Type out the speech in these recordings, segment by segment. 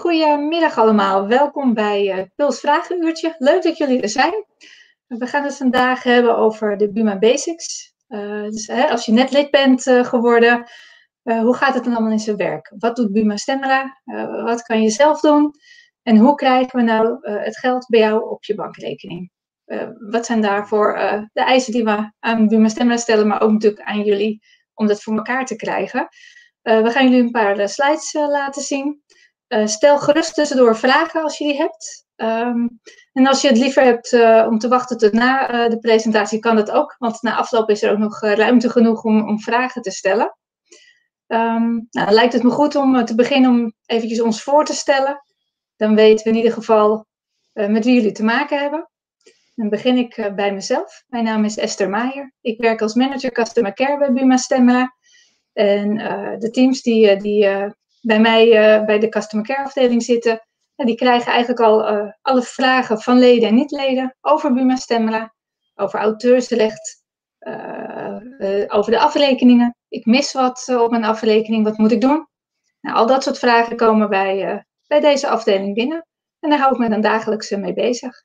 Goedemiddag allemaal, welkom bij Puls Vragenuurtje. Leuk dat jullie er zijn. We gaan het vandaag hebben over de Buma Basics. Als je net lid bent geworden, hoe gaat het dan allemaal in zijn werk? Wat doet Buma Stemra? Wat kan je zelf doen? En hoe krijgen we nou het geld bij jou op je bankrekening? Wat zijn daarvoor de eisen die we aan Buma Stemra stellen, maar ook natuurlijk aan jullie om dat voor elkaar te krijgen? We gaan jullie een paar slides laten zien. Stel gerust tussendoor vragen als je die hebt. En als je het liever hebt om te wachten tot na de presentatie, kan dat ook. Want na afloop is er ook nog ruimte genoeg om vragen te stellen. Dan lijkt het me goed om te beginnen om eventjes ons voor te stellen. Dan weten we in ieder geval met wie jullie te maken hebben. Dan begin ik bij mezelf. Mijn naam is Esther Meijer. Ik werk als manager Customer Care bij Buma Stemra. En de teams die bij mij bij de Customer Care afdeling zitten, die krijgen eigenlijk al alle vragen van leden en niet-leden over Buma Stemra, over auteursrecht, over de afrekeningen. Ik mis wat op mijn afrekening, wat moet ik doen? Nou, al dat soort vragen komen bij deze afdeling binnen. En daar hou ik me dan dagelijks mee bezig.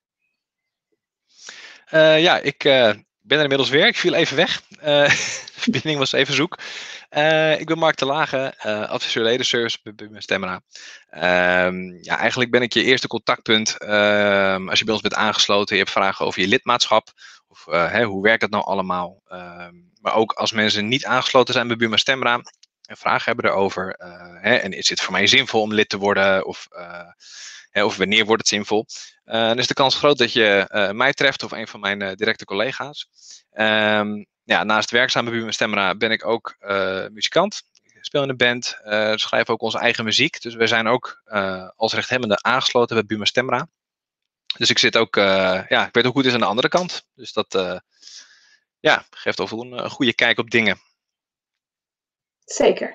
Ik ben er inmiddels weer. Ik viel even weg. De verbinding was even zoek. Ik ben Mark de Lage, adviseur ledenservice bij Buma Stemra. Eigenlijk ben ik je eerste contactpunt als je bij ons bent aangesloten. Je hebt vragen over je lidmaatschap. Of hoe werkt dat nou allemaal? Maar ook als mensen niet aangesloten zijn bij Buma Stemra en vragen hebben erover. En is het voor mij zinvol om lid te worden? Of wanneer wordt het zinvol? Dan is de kans groot dat je mij treft of een van mijn directe collega's. Naast werkzaam bij Buma Stemra ben ik ook muzikant. Ik speel in een band, schrijf ook onze eigen muziek. Dus wij zijn ook als rechthebbende aangesloten bij Buma Stemra. Dus ik zit ook, ik weet ook hoe het is aan de andere kant. Dus dat geeft overal een goede kijk op dingen. Zeker.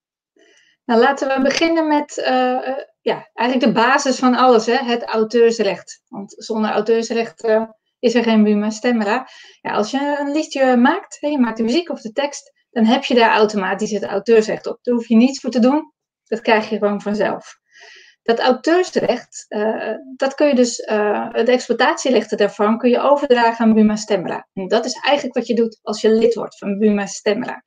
Nou, laten we beginnen met eigenlijk de basis van alles, het auteursrecht. Want zonder auteursrecht is er geen Buma Stemra. Ja, als je een liedje maakt, je maakt de muziek of de tekst, dan heb je daar automatisch het auteursrecht op. Daar hoef je niets voor te doen, dat krijg je gewoon vanzelf. Dat auteursrecht, dat kun je dus, de exploitatierechten daarvan kun je overdragen aan Buma Stemra. En dat is eigenlijk wat je doet als je lid wordt van Buma Stemra.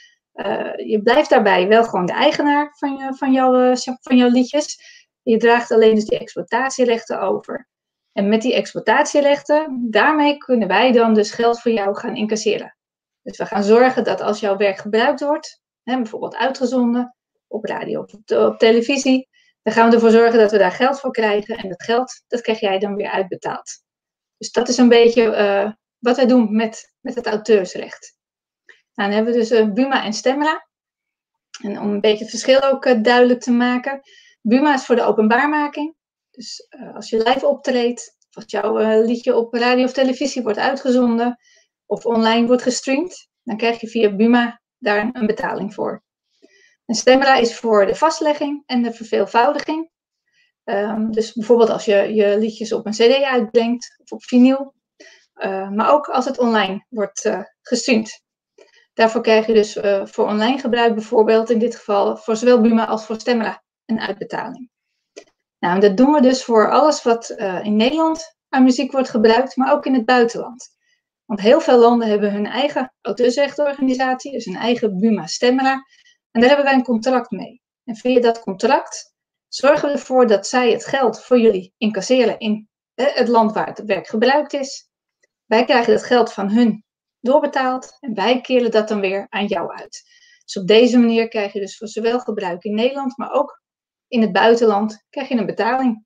Je blijft daarbij wel gewoon de eigenaar van jouw liedjes. Je draagt alleen dus die exploitatierechten over. En met die exploitatierechten, daarmee kunnen wij dan dus geld voor jou gaan incasseren. Dus we gaan zorgen dat als jouw werk gebruikt wordt, bijvoorbeeld uitgezonden, op radio of op televisie, dan gaan we ervoor zorgen dat we daar geld voor krijgen. En dat geld, dat krijg jij dan weer uitbetaald. Dus dat is een beetje wat wij doen met het auteursrecht. Nou, dan hebben we dus Buma en Stemra. En om een beetje het verschil ook duidelijk te maken. Buma is voor de openbaarmaking. Dus als je live optreedt, of als jouw liedje op radio of televisie wordt uitgezonden, of online wordt gestreamd, dan krijg je via Buma daar een betaling voor. En Stemra is voor de vastlegging en de verveelvoudiging. Dus bijvoorbeeld als je liedjes op een cd uitbrengt, of op vinyl. Maar ook als het online wordt gestreamd. Daarvoor krijg je dus voor online gebruik bijvoorbeeld, in dit geval voor zowel Buma als voor Stemra, een uitbetaling. Nou, en dat doen we dus voor alles wat in Nederland aan muziek wordt gebruikt, maar ook in het buitenland. Want heel veel landen hebben hun eigen auteursrechtenorganisatie, dus een eigen Buma Stemra. En daar hebben wij een contract mee. En via dat contract zorgen we ervoor dat zij het geld voor jullie incasseren in het land waar het werk gebruikt is. Wij krijgen dat geld van hun doorbetaald en wij keren dat dan weer aan jou uit. Dus op deze manier krijg je dus voor zowel gebruik in Nederland, maar ook in het buitenland krijg je een betaling.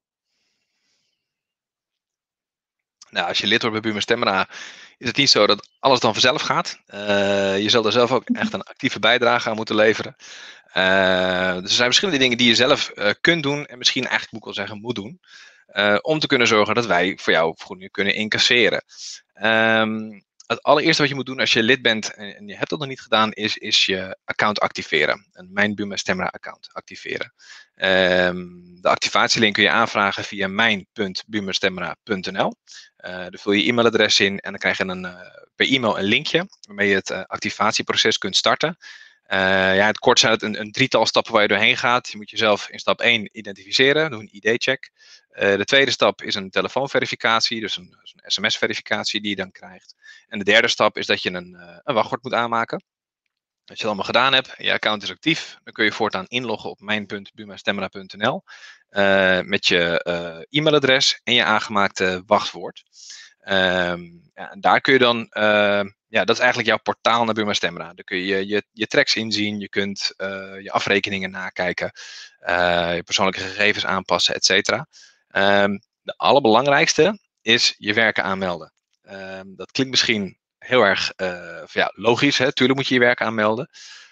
Nou, als je lid wordt bij Buma Stemra, is het niet zo dat alles dan vanzelf gaat. Je zal er zelf ook echt een actieve bijdrage aan moeten leveren. Dus er zijn verschillende dingen die je zelf kunt doen en misschien eigenlijk moet ik wel zeggen moet doen. Om te kunnen zorgen dat wij voor jou vergoedingen kunnen incasseren. Het allereerste wat je moet doen als je lid bent en je hebt dat nog niet gedaan, is je account activeren. Mijn Buma Stemra account activeren. De activatielink kun je aanvragen via mijn.bumastemra.nl. Daar vul je e-mailadres in en dan krijg je per e-mail een linkje waarmee je het activatieproces kunt starten. Ja, in het kort zijn het een drietal stappen waar je doorheen gaat. Je moet jezelf in stap 1 identificeren, doe een ID-check. De tweede stap is een telefoonverificatie, dus een sms-verificatie die je dan krijgt. En de derde stap is dat je een wachtwoord moet aanmaken. Als je dat allemaal gedaan hebt en je account is actief, dan kun je voortaan inloggen op mijn.bumastemra.nl met je e-mailadres en je aangemaakte wachtwoord. Ja, en daar kun je dan, ja, dat is eigenlijk jouw portaal naar Buma Stemra. Daar kun je je tracks inzien, je kunt je afrekeningen nakijken, je persoonlijke gegevens aanpassen, et cetera. De allerbelangrijkste is je werken aanmelden. Dat klinkt misschien heel erg ja, logisch, hè? Tuurlijk moet je je werk aanmelden.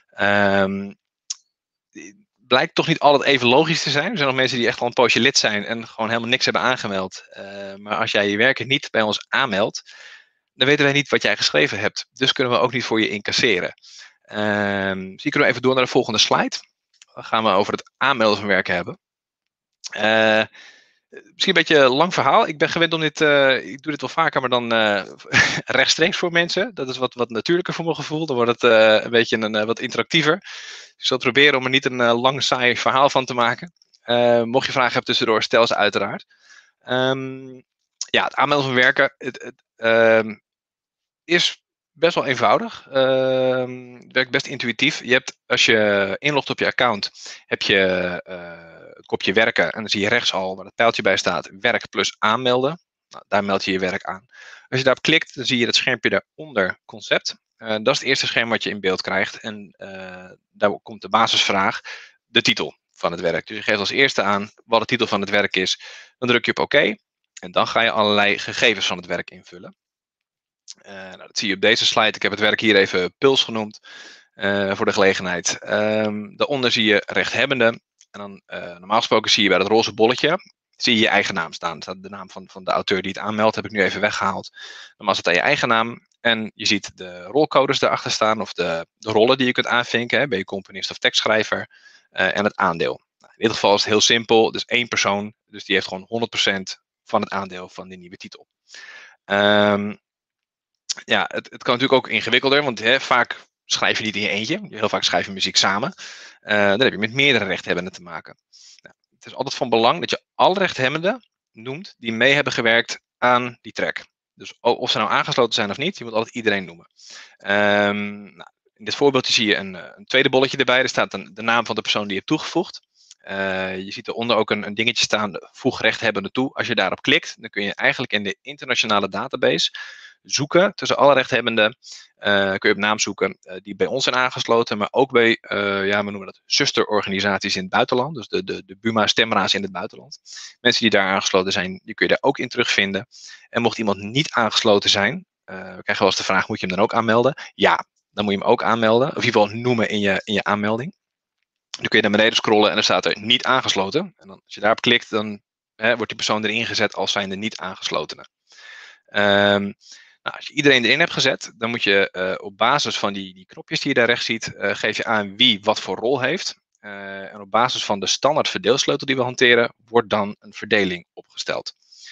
Blijkt toch niet altijd even logisch te zijn. Er zijn nog mensen die echt al een poosje lid zijn en gewoon helemaal niks hebben aangemeld. Maar als jij je werken niet bij ons aanmeldt, dan weten wij niet wat jij geschreven hebt. Dus kunnen we ook niet voor je incasseren. Dus hier kunnen we even door naar de volgende slide. Dan gaan we over het aanmelden van werken hebben. Misschien een beetje een lang verhaal. Ik ben gewend om dit, ik doe dit wel vaker, maar dan rechtstreeks voor mensen. Dat is wat natuurlijker voor mijn gevoel. Dan wordt het een beetje wat interactiever. Ik zal proberen om er niet een lang saai verhaal van te maken. Mocht je vragen hebben tussendoor, stel ze uiteraard. Ja, het aanmelden van werken is best wel eenvoudig. Het werkt best intuïtief. Je hebt, als je inlogt op je account, heb je het kopje werken. En dan zie je rechts al waar het pijltje bij staat. Werk plus aanmelden. Nou, daar meld je je werk aan. Als je daarop klikt, dan zie je het schermpje daaronder concept. Dat is het eerste scherm wat je in beeld krijgt. En daar komt de basisvraag, de titel van het werk. Dus je geeft als eerste aan wat de titel van het werk is. Dan druk je op oké. En dan ga je allerlei gegevens van het werk invullen. Nou, dat zie je op deze slide. Ik heb het werk hier even Puls genoemd voor de gelegenheid. Daaronder zie je rechthebbende. En dan normaal gesproken zie je bij dat roze bolletje zie je je eigen naam staan. Staat de naam van de auteur die het aanmeldt, heb ik nu even weggehaald. Normaal staat je eigen naam. En je ziet de rolcodes daarachter staan. Of de rollen die je kunt aanvinken. Hè. Ben je componist of tekstschrijver. En het aandeel. Nou, in dit geval is het heel simpel. Dus één persoon. Dus die heeft gewoon 100% van het aandeel van die nieuwe titel. Ja, het kan natuurlijk ook ingewikkelder, want vaak schrijf je niet in je eentje. Heel vaak schrijf je muziek samen. Dan heb je met meerdere rechthebbenden te maken. Nou, het is altijd van belang dat je alle rechthebbenden noemt die mee hebben gewerkt aan die track. Dus of ze nou aangesloten zijn of niet, je moet altijd iedereen noemen. Nou, in dit voorbeeldje zie je een tweede bolletje erbij. Er staat de naam van de persoon die je hebt toegevoegd. Je ziet eronder ook een dingetje staan, voeg rechthebbenden toe. Als je daarop klikt, dan kun je eigenlijk in de internationale database zoeken tussen alle rechthebbenden. Kun je op naam zoeken die bij ons zijn aangesloten, maar ook bij, ja, we noemen dat zusterorganisaties in het buitenland. Dus de Buma Stemra's in het buitenland. Mensen die daar aangesloten zijn, die kun je daar ook in terugvinden. En mocht iemand niet aangesloten zijn, we krijgen wel eens de vraag, moet je hem dan ook aanmelden? Ja, dan moet je hem ook aanmelden. Of in ieder geval noemen in je aanmelding. Dan kun je naar beneden scrollen en dan staat er niet aangesloten. En dan, als je daarop klikt, dan wordt die persoon erin gezet als zijnde niet aangeslotene. Nou, als je iedereen erin hebt gezet, dan moet je op basis van die knopjes die je daar rechts ziet, geef je aan wie wat voor rol heeft. En op basis van de standaard verdeelsleutel die we hanteren, wordt dan een verdeling opgesteld.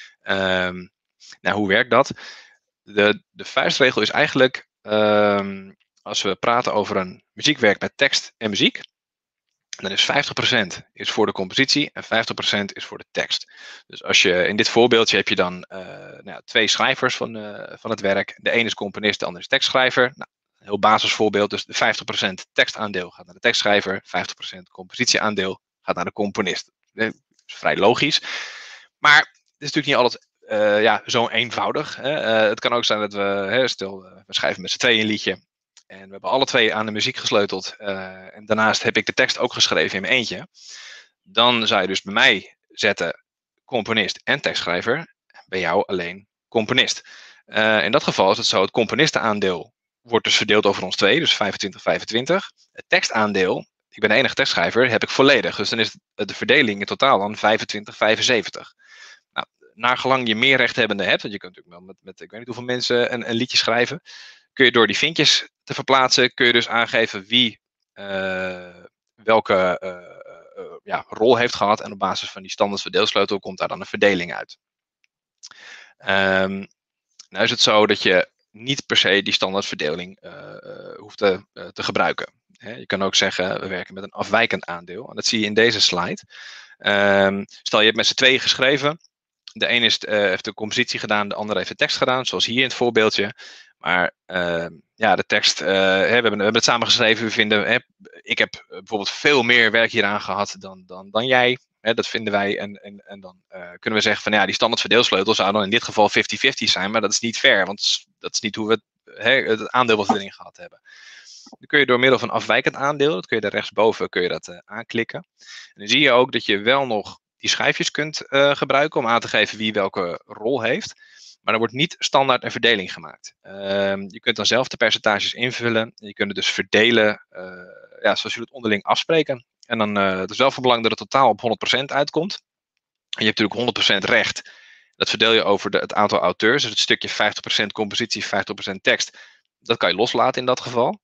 Nou, hoe werkt dat? De vuistregel is eigenlijk, als we praten over een muziekwerk met tekst en muziek, dan is 50% is voor de compositie en 50% is voor de tekst. Dus als je in dit voorbeeldje heb je dan twee schrijvers van het werk. De ene is componist, de andere is tekstschrijver. Nou, een heel basisvoorbeeld. Dus de 50% tekstaandeel gaat naar de tekstschrijver. 50% compositieaandeel gaat naar de componist. Dat is vrij logisch. Maar het is natuurlijk niet altijd zo eenvoudig. Hè. Het kan ook zijn dat we schrijven met z'n tweeën een liedje. En we hebben alle twee aan de muziek gesleuteld. En daarnaast heb ik de tekst ook geschreven in mijn eentje. Dan zou je dus bij mij zetten componist en tekstschrijver. Bij jou alleen componist. In dat geval is het zo, het componistenaandeel wordt dus verdeeld over ons twee. Dus 25-25. Het tekstaandeel, ik ben de enige tekstschrijver, heb ik volledig. Dus dan is de verdeling in totaal dan 25-75. Nou, naargelang je meer rechthebbenden hebt, want je kunt natuurlijk wel met ik weet niet hoeveel mensen een liedje schrijven, kun je door die vinkjes te verplaatsen, kun je dus aangeven wie welke rol heeft gehad. En op basis van die standaard verdeelsleutel komt daar dan een verdeling uit. Nou is het zo dat je niet per se die standaardverdeling hoeft te gebruiken. Je kan ook zeggen, we werken met een afwijkend aandeel. En dat zie je in deze slide. Stel, je hebt met z'n tweeën geschreven. De een heeft de compositie gedaan, de ander heeft de tekst gedaan, zoals hier in het voorbeeldje. Maar de tekst, we hebben het samen geschreven. We vinden, ik heb bijvoorbeeld veel meer werk hieraan gehad dan jij. Dat vinden wij. En dan kunnen we zeggen van die standaard verdeelsleutel zou dan in dit geval 50-50 zijn. Maar dat is niet fair, want dat is niet hoe we het aandeel wat we erin gehad hebben. Dan kun je door middel van afwijkend aandeel, dat kun je daar rechtsboven aanklikken. En dan zie je ook dat je wel nog die schijfjes kunt gebruiken om aan te geven wie welke rol heeft. Maar er wordt niet standaard een verdeling gemaakt. Je kunt dan zelf de percentages invullen. Je kunt het dus verdelen zoals jullie het onderling afspreken. En dan het is wel van belang dat het totaal op 100% uitkomt. En je hebt natuurlijk 100% recht. Dat verdeel je over het aantal auteurs. Dus het stukje 50% compositie, 50% tekst. Dat kan je loslaten in dat geval.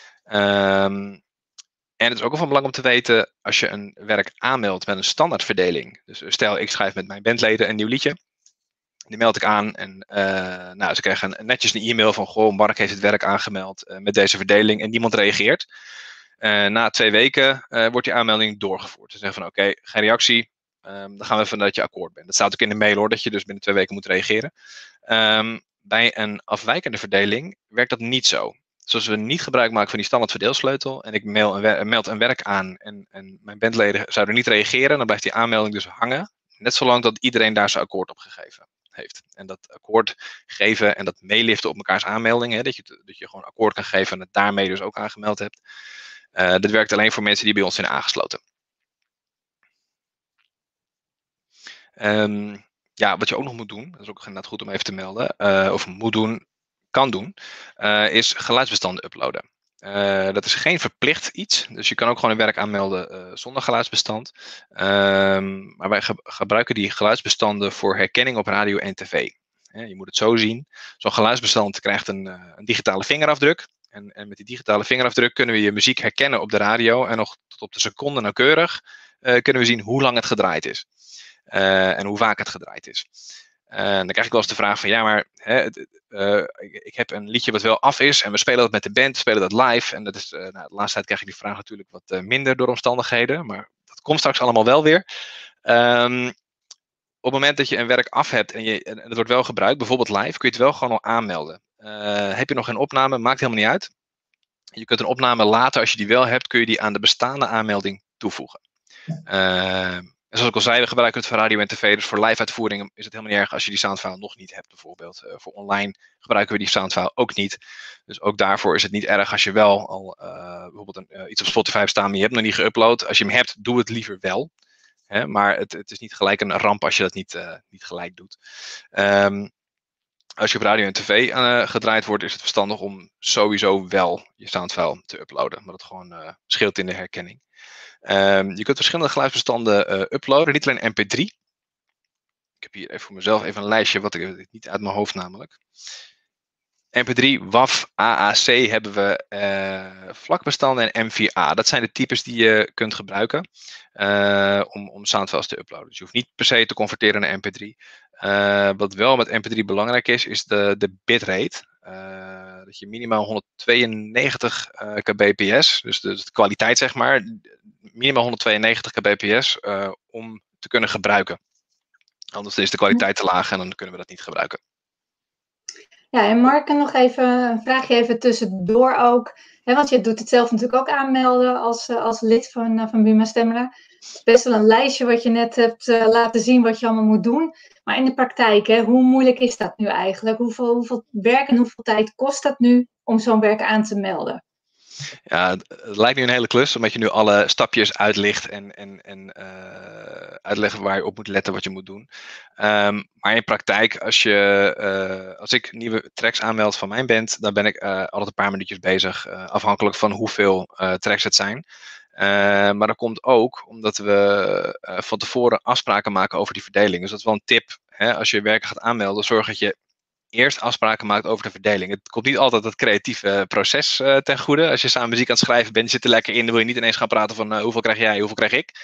En het is ook wel van belang om te weten, als je een werk aanmeldt met een standaardverdeling. Dus stel, ik schrijf met mijn bandleden een nieuw liedje. Die meld ik aan en ze krijgen netjes een e-mail van, goh, Mark heeft het werk aangemeld met deze verdeling en niemand reageert. Na 2 weken wordt die aanmelding doorgevoerd. Ze zeggen van, oké, geen reactie, dan gaan we vanuit dat je akkoord bent. Dat staat ook in de mail hoor, dat je dus binnen 2 weken moet reageren. Bij een afwijkende verdeling werkt dat niet zo. Dus als we niet gebruik maken van die standaard verdeelsleutel en ik meld een werk aan en mijn bandleden zouden niet reageren, dan blijft die aanmelding dus hangen. Net zolang dat iedereen daar zijn akkoord op gegeven heeft. En dat akkoord geven en dat meeliften op mekaars aanmeldingen, dat je gewoon akkoord kan geven en het daarmee dus ook aangemeld hebt. Dat werkt alleen voor mensen die bij ons zijn aangesloten. Wat je ook nog moet doen, dat is ook inderdaad goed om even te melden, of moet doen, kan doen, is geluidsbestanden uploaden. Dat is geen verplicht iets, dus je kan ook gewoon een werk aanmelden zonder geluidsbestand. Maar wij gebruiken die geluidsbestanden voor herkenning op radio en tv. Je moet het zo zien, zo'n geluidsbestand krijgt een digitale vingerafdruk. En met die digitale vingerafdruk kunnen we je muziek herkennen op de radio en nog tot op de seconde nauwkeurig kunnen we zien hoe lang het gedraaid is. En hoe vaak het gedraaid is. Dan krijg ik wel eens de vraag van, ja maar ik heb een liedje wat wel af is en we spelen dat met de band, we spelen dat live. En dat is, de laatste tijd krijg ik die vraag natuurlijk wat minder door omstandigheden, maar dat komt straks allemaal wel weer. Op het moment dat je een werk af hebt en het wordt wel gebruikt, bijvoorbeeld live, kun je het wel gewoon al aanmelden. Heb je nog geen opname, maakt helemaal niet uit. Je kunt een opname later, als je die wel hebt, kun je die aan de bestaande aanmelding toevoegen. En zoals ik al zei, we gebruiken het voor radio en tv. Dus voor live uitvoeringen is het helemaal niet erg als je die soundfile nog niet hebt bijvoorbeeld. Voor online gebruiken we die soundfile ook niet. Dus ook daarvoor is het niet erg als je wel al bijvoorbeeld iets op Spotify hebt staan, maar je hebt nog niet geüpload. Als je hem hebt, doe het liever wel. Maar het is niet gelijk een ramp als je dat niet gelijk doet. Als je op radio en tv gedraaid wordt, is het verstandig om sowieso wel je soundfile te uploaden. Maar dat gewoon scheelt in de herkenning. Je kunt verschillende geluidsbestanden uploaden, niet alleen mp3. Ik heb hier even voor mezelf even een lijstje, wat ik niet uit mijn hoofd namelijk. mp3, WAV, AAC hebben we vlakbestanden en M4A. Dat zijn de types die je kunt gebruiken om soundfiles te uploaden. Dus je hoeft niet per se te converteren naar mp3. Wat wel met mp3 belangrijk is de bitrate. Dat je minimaal 192 kbps, dus de kwaliteit zeg maar, minimaal 192 kbps om te kunnen gebruiken. Anders is de kwaliteit te laag en dan kunnen we dat niet gebruiken. Ja, en Mark, nog even een vraagje even tussendoor ook. Want je doet het zelf natuurlijk ook aanmelden als lid van Buma Stemra. Het is best wel een lijstje wat je net hebt laten zien wat je allemaal moet doen. Maar in de praktijk, hoe moeilijk is dat nu eigenlijk? Hoeveel werk en hoeveel tijd kost dat nu om zo'n werk aan te melden? Ja, het lijkt nu een hele klus, omdat je nu alle stapjes uitlicht en uitlegt waar je op moet letten, wat je moet doen. Maar in praktijk, als ik nieuwe tracks aanmeld van mijn band, dan ben ik altijd een paar minuutjes bezig, afhankelijk van hoeveel tracks het zijn. Maar dat komt ook omdat we van tevoren afspraken maken over die verdeling. Dus dat is wel een tip. Als je werken gaat aanmelden, zorg dat je eerst afspraken maakt over de verdeling. Het komt niet altijd het creatieve proces ten goede. Als je samen muziek aan het schrijven bent, je zit er lekker in, dan wil je niet ineens gaan praten van hoeveel krijg jij, hoeveel krijg ik.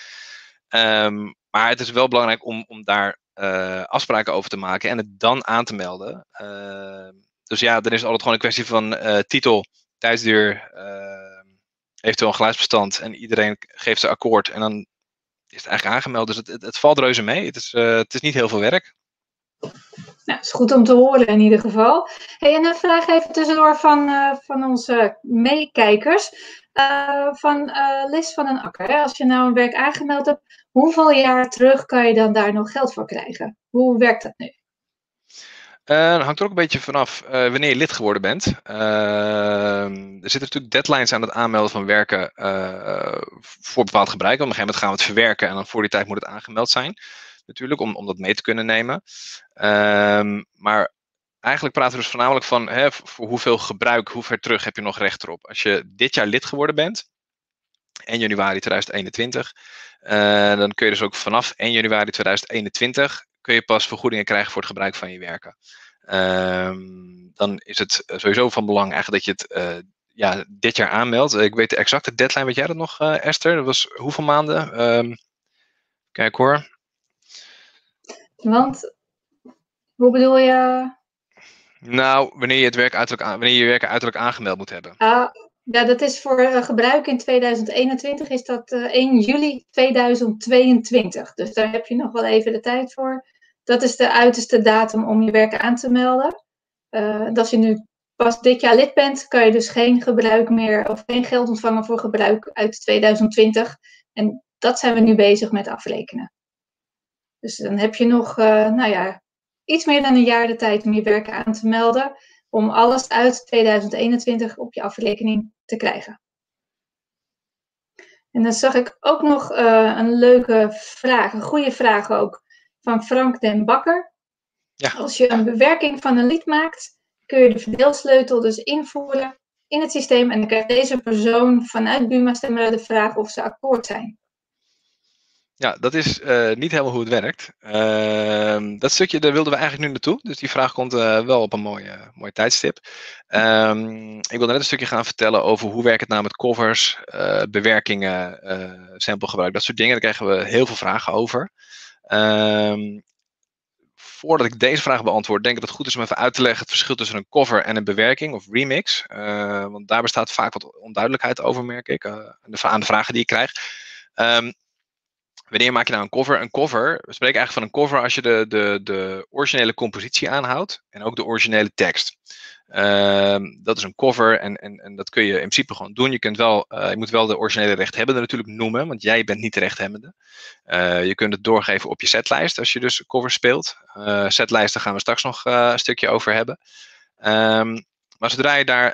Maar het is wel belangrijk om daar afspraken over te maken en het dan aan te melden. Dus ja, dan is het altijd gewoon een kwestie van titel, tijdsduur, eventueel een geluidsbestand en iedereen geeft zijn akkoord en dan is het eigenlijk aangemeld. Dus het valt reuze mee. Het is niet heel veel werk. Nou, is goed om te horen in ieder geval. Hey, en een vraag even tussendoor van onze meekijkers. Van Liz van den Akker. Hè? Als je nou een werk aangemeld hebt, hoeveel jaar terug kan je dan daar nog geld voor krijgen? Hoe werkt dat nu? Dat hangt er ook een beetje vanaf wanneer je lid geworden bent. Er zitten natuurlijk deadlines aan het aanmelden van werken voor bepaald gebruik. Op een gegeven moment gaan we het verwerken en dan voor die tijd moet het aangemeld zijn. Natuurlijk, om dat mee te kunnen nemen. Maar eigenlijk praten we dus voornamelijk van voor hoeveel gebruik, hoe ver terug heb je nog recht erop. Als je dit jaar lid geworden bent, 1 januari 2021, dan kun je dus ook vanaf 1 januari 2021 kun je pas vergoedingen krijgen voor het gebruik van je werken. Dan is het sowieso van belang eigenlijk dat je het dit jaar aanmeldt. Ik weet de exacte deadline, weet jij dat nog, Esther? Dat was hoeveel maanden? Kijk hoor. Want, hoe bedoel je? Nou, wanneer je je werken uiterlijk aangemeld moet hebben. Ja, dat is voor gebruik in 2021 is dat 1 juli 2022. Dus daar heb je nog wel even de tijd voor. Dat is de uiterste datum om je werk aan te melden. Als je nu pas dit jaar lid bent, kan je dus geen gebruik meer of geen geld ontvangen voor gebruik uit 2020. En dat zijn we nu bezig met afrekenen. Dus dan heb je nog, iets meer dan een jaar de tijd om je werk aan te melden. Om alles uit 2021 op je afrekening te krijgen. En dan zag ik ook nog een leuke vraag, een goede vraag ook, van Frank den Bakker. Ja. Als je een bewerking van een lied maakt, kun je de verdeelsleutel dus invoeren in het systeem. En dan krijgt deze persoon vanuit Buma Stemra de vraag of ze akkoord zijn. Ja, dat is niet helemaal hoe het werkt. Dat stukje, daar wilden we eigenlijk nu naartoe. Dus die vraag komt wel op een mooi tijdstip. Ik wilde net een stukje gaan vertellen over hoe werkt het nou met covers, bewerkingen, samplegebruik, dat soort dingen. Daar krijgen we heel veel vragen over. Voordat ik deze vraag beantwoord, denk ik dat het goed is om even uit te leggen het verschil tussen een cover en een bewerking of remix. Want daar bestaat vaak wat onduidelijkheid over, merk ik, aan de vragen die ik krijg. Wanneer maak je nou een cover? Een cover, we spreken eigenlijk van een cover als je de originele compositie aanhoudt en ook de originele tekst. Dat is een cover en dat kun je in principe gewoon doen. Je moet wel de originele rechthebbende natuurlijk noemen, want jij bent niet de rechthebbende. Je kunt het doorgeven op je setlijst als je dus covers speelt. Setlijsten gaan we straks nog een stukje over hebben. Maar zodra je daar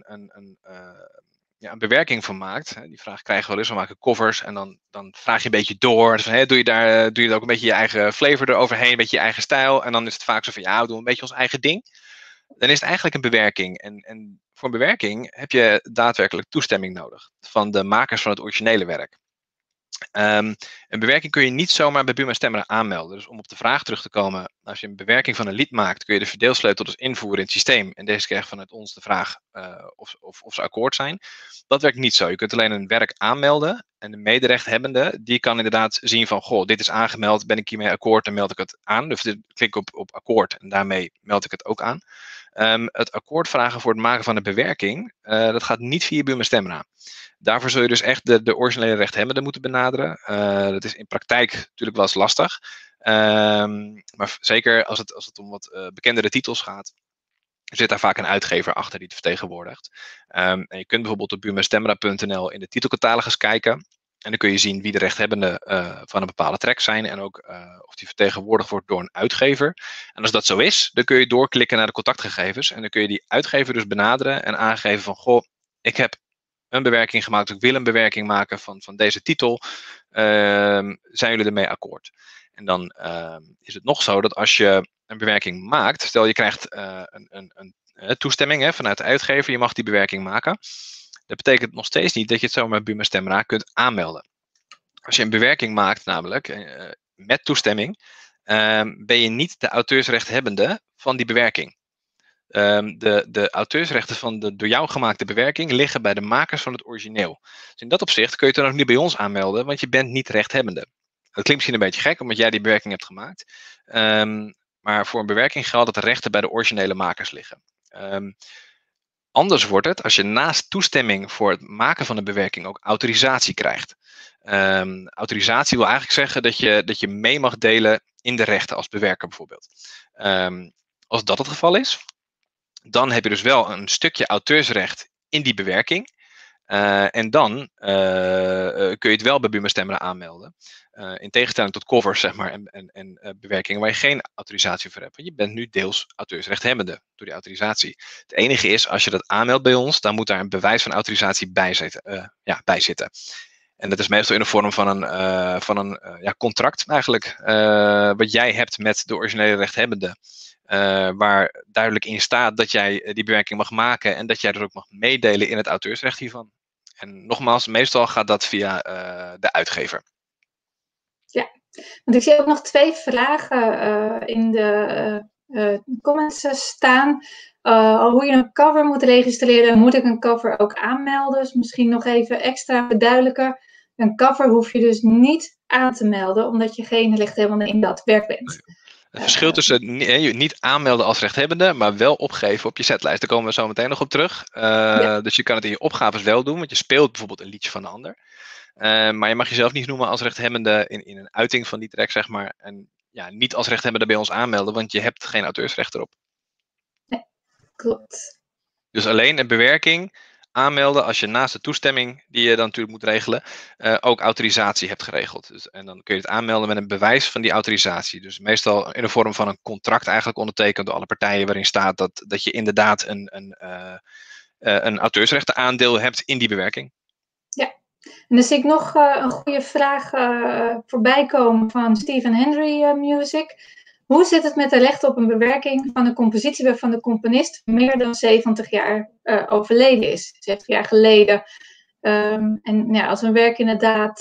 een bewerking van maakt. Die vraag krijgen we wel eens. We maken covers en dan vraag je een beetje door. Dus van, doe je ook een beetje je eigen flavor eroverheen, een beetje je eigen stijl. En dan is het vaak zo van, ja, we doen een beetje ons eigen ding. Dan is het eigenlijk een bewerking. En voor een bewerking heb je daadwerkelijk toestemming nodig van de makers van het originele werk. Een bewerking kun je niet zomaar bij Buma Stemra aanmelden. Dus om op de vraag terug te komen, als je een bewerking van een lied maakt, kun je de verdeelsleutel dus invoeren in het systeem. En deze krijgt vanuit ons de vraag of ze akkoord zijn. Dat werkt niet zo. Je kunt alleen een werk aanmelden en de mederechthebbende, die kan inderdaad zien van, goh, dit is aangemeld, ben ik hiermee akkoord, dan meld ik het aan. Dus klik op akkoord en daarmee meld ik het ook aan. Het akkoord vragen voor het maken van een bewerking, dat gaat niet via Buma Stemra. Daarvoor zul je dus echt de originele rechthebbende moeten benaderen. Dat is in praktijk natuurlijk wel eens lastig. Maar zeker als het om wat bekendere titels gaat, zit daar vaak een uitgever achter die het vertegenwoordigt. En je kunt bijvoorbeeld op bumastemra.nl in de titelcatalogus kijken. En dan kun je zien wie de rechthebbenden van een bepaalde track zijn. En ook of die vertegenwoordigd wordt door een uitgever. En als dat zo is, dan kun je doorklikken naar de contactgegevens. En dan kun je die uitgever dus benaderen en aangeven van, goh, ik heb een bewerking gemaakt. Ik wil een bewerking maken van deze titel. Zijn jullie ermee akkoord? En dan is het nog zo dat als je een bewerking maakt, stel je krijgt een toestemming vanuit de uitgever, je mag die bewerking maken. Dat betekent nog steeds niet dat je het zomaar Buma Stemra kunt aanmelden. Als je een bewerking maakt namelijk met toestemming, ben je niet de auteursrechthebbende van die bewerking. De auteursrechten van de door jou gemaakte bewerking liggen bij de makers van het origineel. Dus in dat opzicht kun je het dan ook niet bij ons aanmelden, want je bent niet rechthebbende. Dat klinkt misschien een beetje gek, omdat jij die bewerking hebt gemaakt. Maar voor een bewerking geldt dat de rechten bij de originele makers liggen. Anders wordt het als je naast toestemming voor het maken van een bewerking ook autorisatie krijgt. Autorisatie wil eigenlijk zeggen dat je mee mag delen in de rechten als bewerker bijvoorbeeld. Als dat het geval is, dan heb je dus wel een stukje auteursrecht in die bewerking. En dan kun je het wel bij Buma Stemra aanmelden. In tegenstelling tot covers zeg maar, en bewerkingen waar je geen autorisatie voor hebt. Want je bent nu deels auteursrechthebbende door die autorisatie. Het enige is, als je dat aanmeldt bij ons, dan moet daar een bewijs van autorisatie bij zitten. En dat is meestal in de vorm van een contract eigenlijk. Wat jij hebt met de originele rechthebbende. Waar duidelijk in staat dat jij die bewerking mag maken. En dat jij er ook mag meedelen in het auteursrecht hiervan. En nogmaals, meestal gaat dat via de uitgever. Ja, want ik zie ook nog 2 vragen in de comments staan. Hoe je een cover moet registreren, moet ik een cover ook aanmelden? Dus misschien nog even extra verduidelijken. Een cover hoef je dus niet aan te melden, omdat je geen rechthebbende in dat werk bent. Het verschil tussen niet aanmelden als rechthebbende, maar wel opgeven op je setlijst. Daar komen we zo meteen nog op terug. Dus je kan het in je opgaves wel doen, want je speelt bijvoorbeeld een liedje van de ander. Maar je mag jezelf niet noemen als rechthebbende in een uiting van die track, zeg maar. En ja, niet als rechthebbende bij ons aanmelden, want je hebt geen auteursrecht erop. Nee, klopt. Dus alleen een bewerking aanmelden als je naast de toestemming, die je dan natuurlijk moet regelen, ook autorisatie hebt geregeld. Dus, en dan kun je het aanmelden met een bewijs van die autorisatie. Dus meestal in de vorm van een contract eigenlijk ondertekend door alle partijen, waarin staat dat je inderdaad een auteursrechtenaandeel hebt in die bewerking. Ja, en dan zie ik nog een goede vraag voorbij komen van Stephen Hendry Music. Hoe zit het met de rechten op een bewerking van een compositie waarvan de componist meer dan 70 jaar overleden is? 70 jaar geleden. En ja, als een werk inderdaad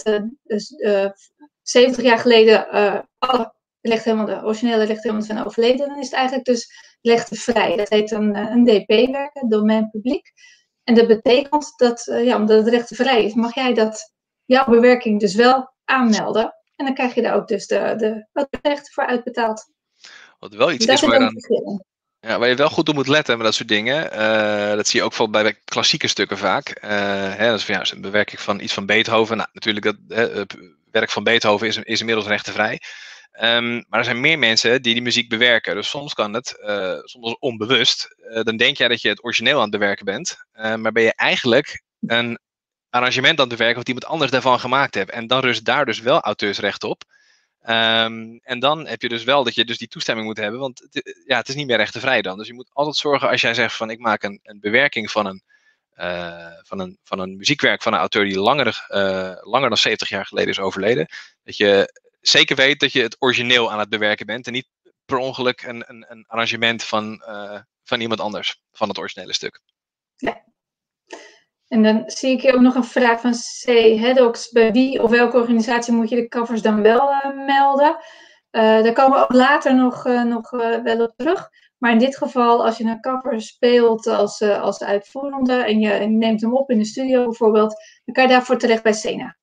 70 jaar geleden alle originele rechthebbenden zijn overleden, dan is het eigenlijk dus rechtenvrij. Dat heet een DP-werk, domein publiek. En dat betekent dat, omdat het rechtenvrij is, mag jij jouw bewerking dus wel aanmelden. En dan krijg je daar ook dus de rechten voor uitbetaald. Wat wel iets is waar je wel goed op moet letten met dat soort dingen. Dat zie je ook bij klassieke stukken vaak. Dat is een bewerking van iets van Beethoven. Nou, natuurlijk, het werk van Beethoven is inmiddels rechtenvrij. Maar er zijn meer mensen die muziek bewerken. Dus soms kan het, soms onbewust, dan denk jij dat je het origineel aan het bewerken bent. Maar ben je eigenlijk een arrangement aan het bewerken wat iemand anders daarvan gemaakt heeft. En dan rust daar dus wel auteursrecht op. En dan heb je dus wel dat je dus die toestemming moet hebben. Want het is niet meer rechtenvrij dan. Dus je moet altijd zorgen als jij zegt van ik maak een bewerking van een muziekwerk van een auteur die langer dan 70 jaar geleden is overleden. Dat je zeker weet dat je het origineel aan het bewerken bent. En niet per ongeluk een arrangement van iemand anders. Van het originele stuk. Ja. En dan zie ik hier ook nog een vraag van C. Heddox. Bij wie of welke organisatie moet je de covers dan wel melden? Daar komen we ook later nog wel op terug. Maar in dit geval, als je een cover speelt als uitvoerende en je neemt hem op in de studio bijvoorbeeld, dan kan je daarvoor terecht bij SENA.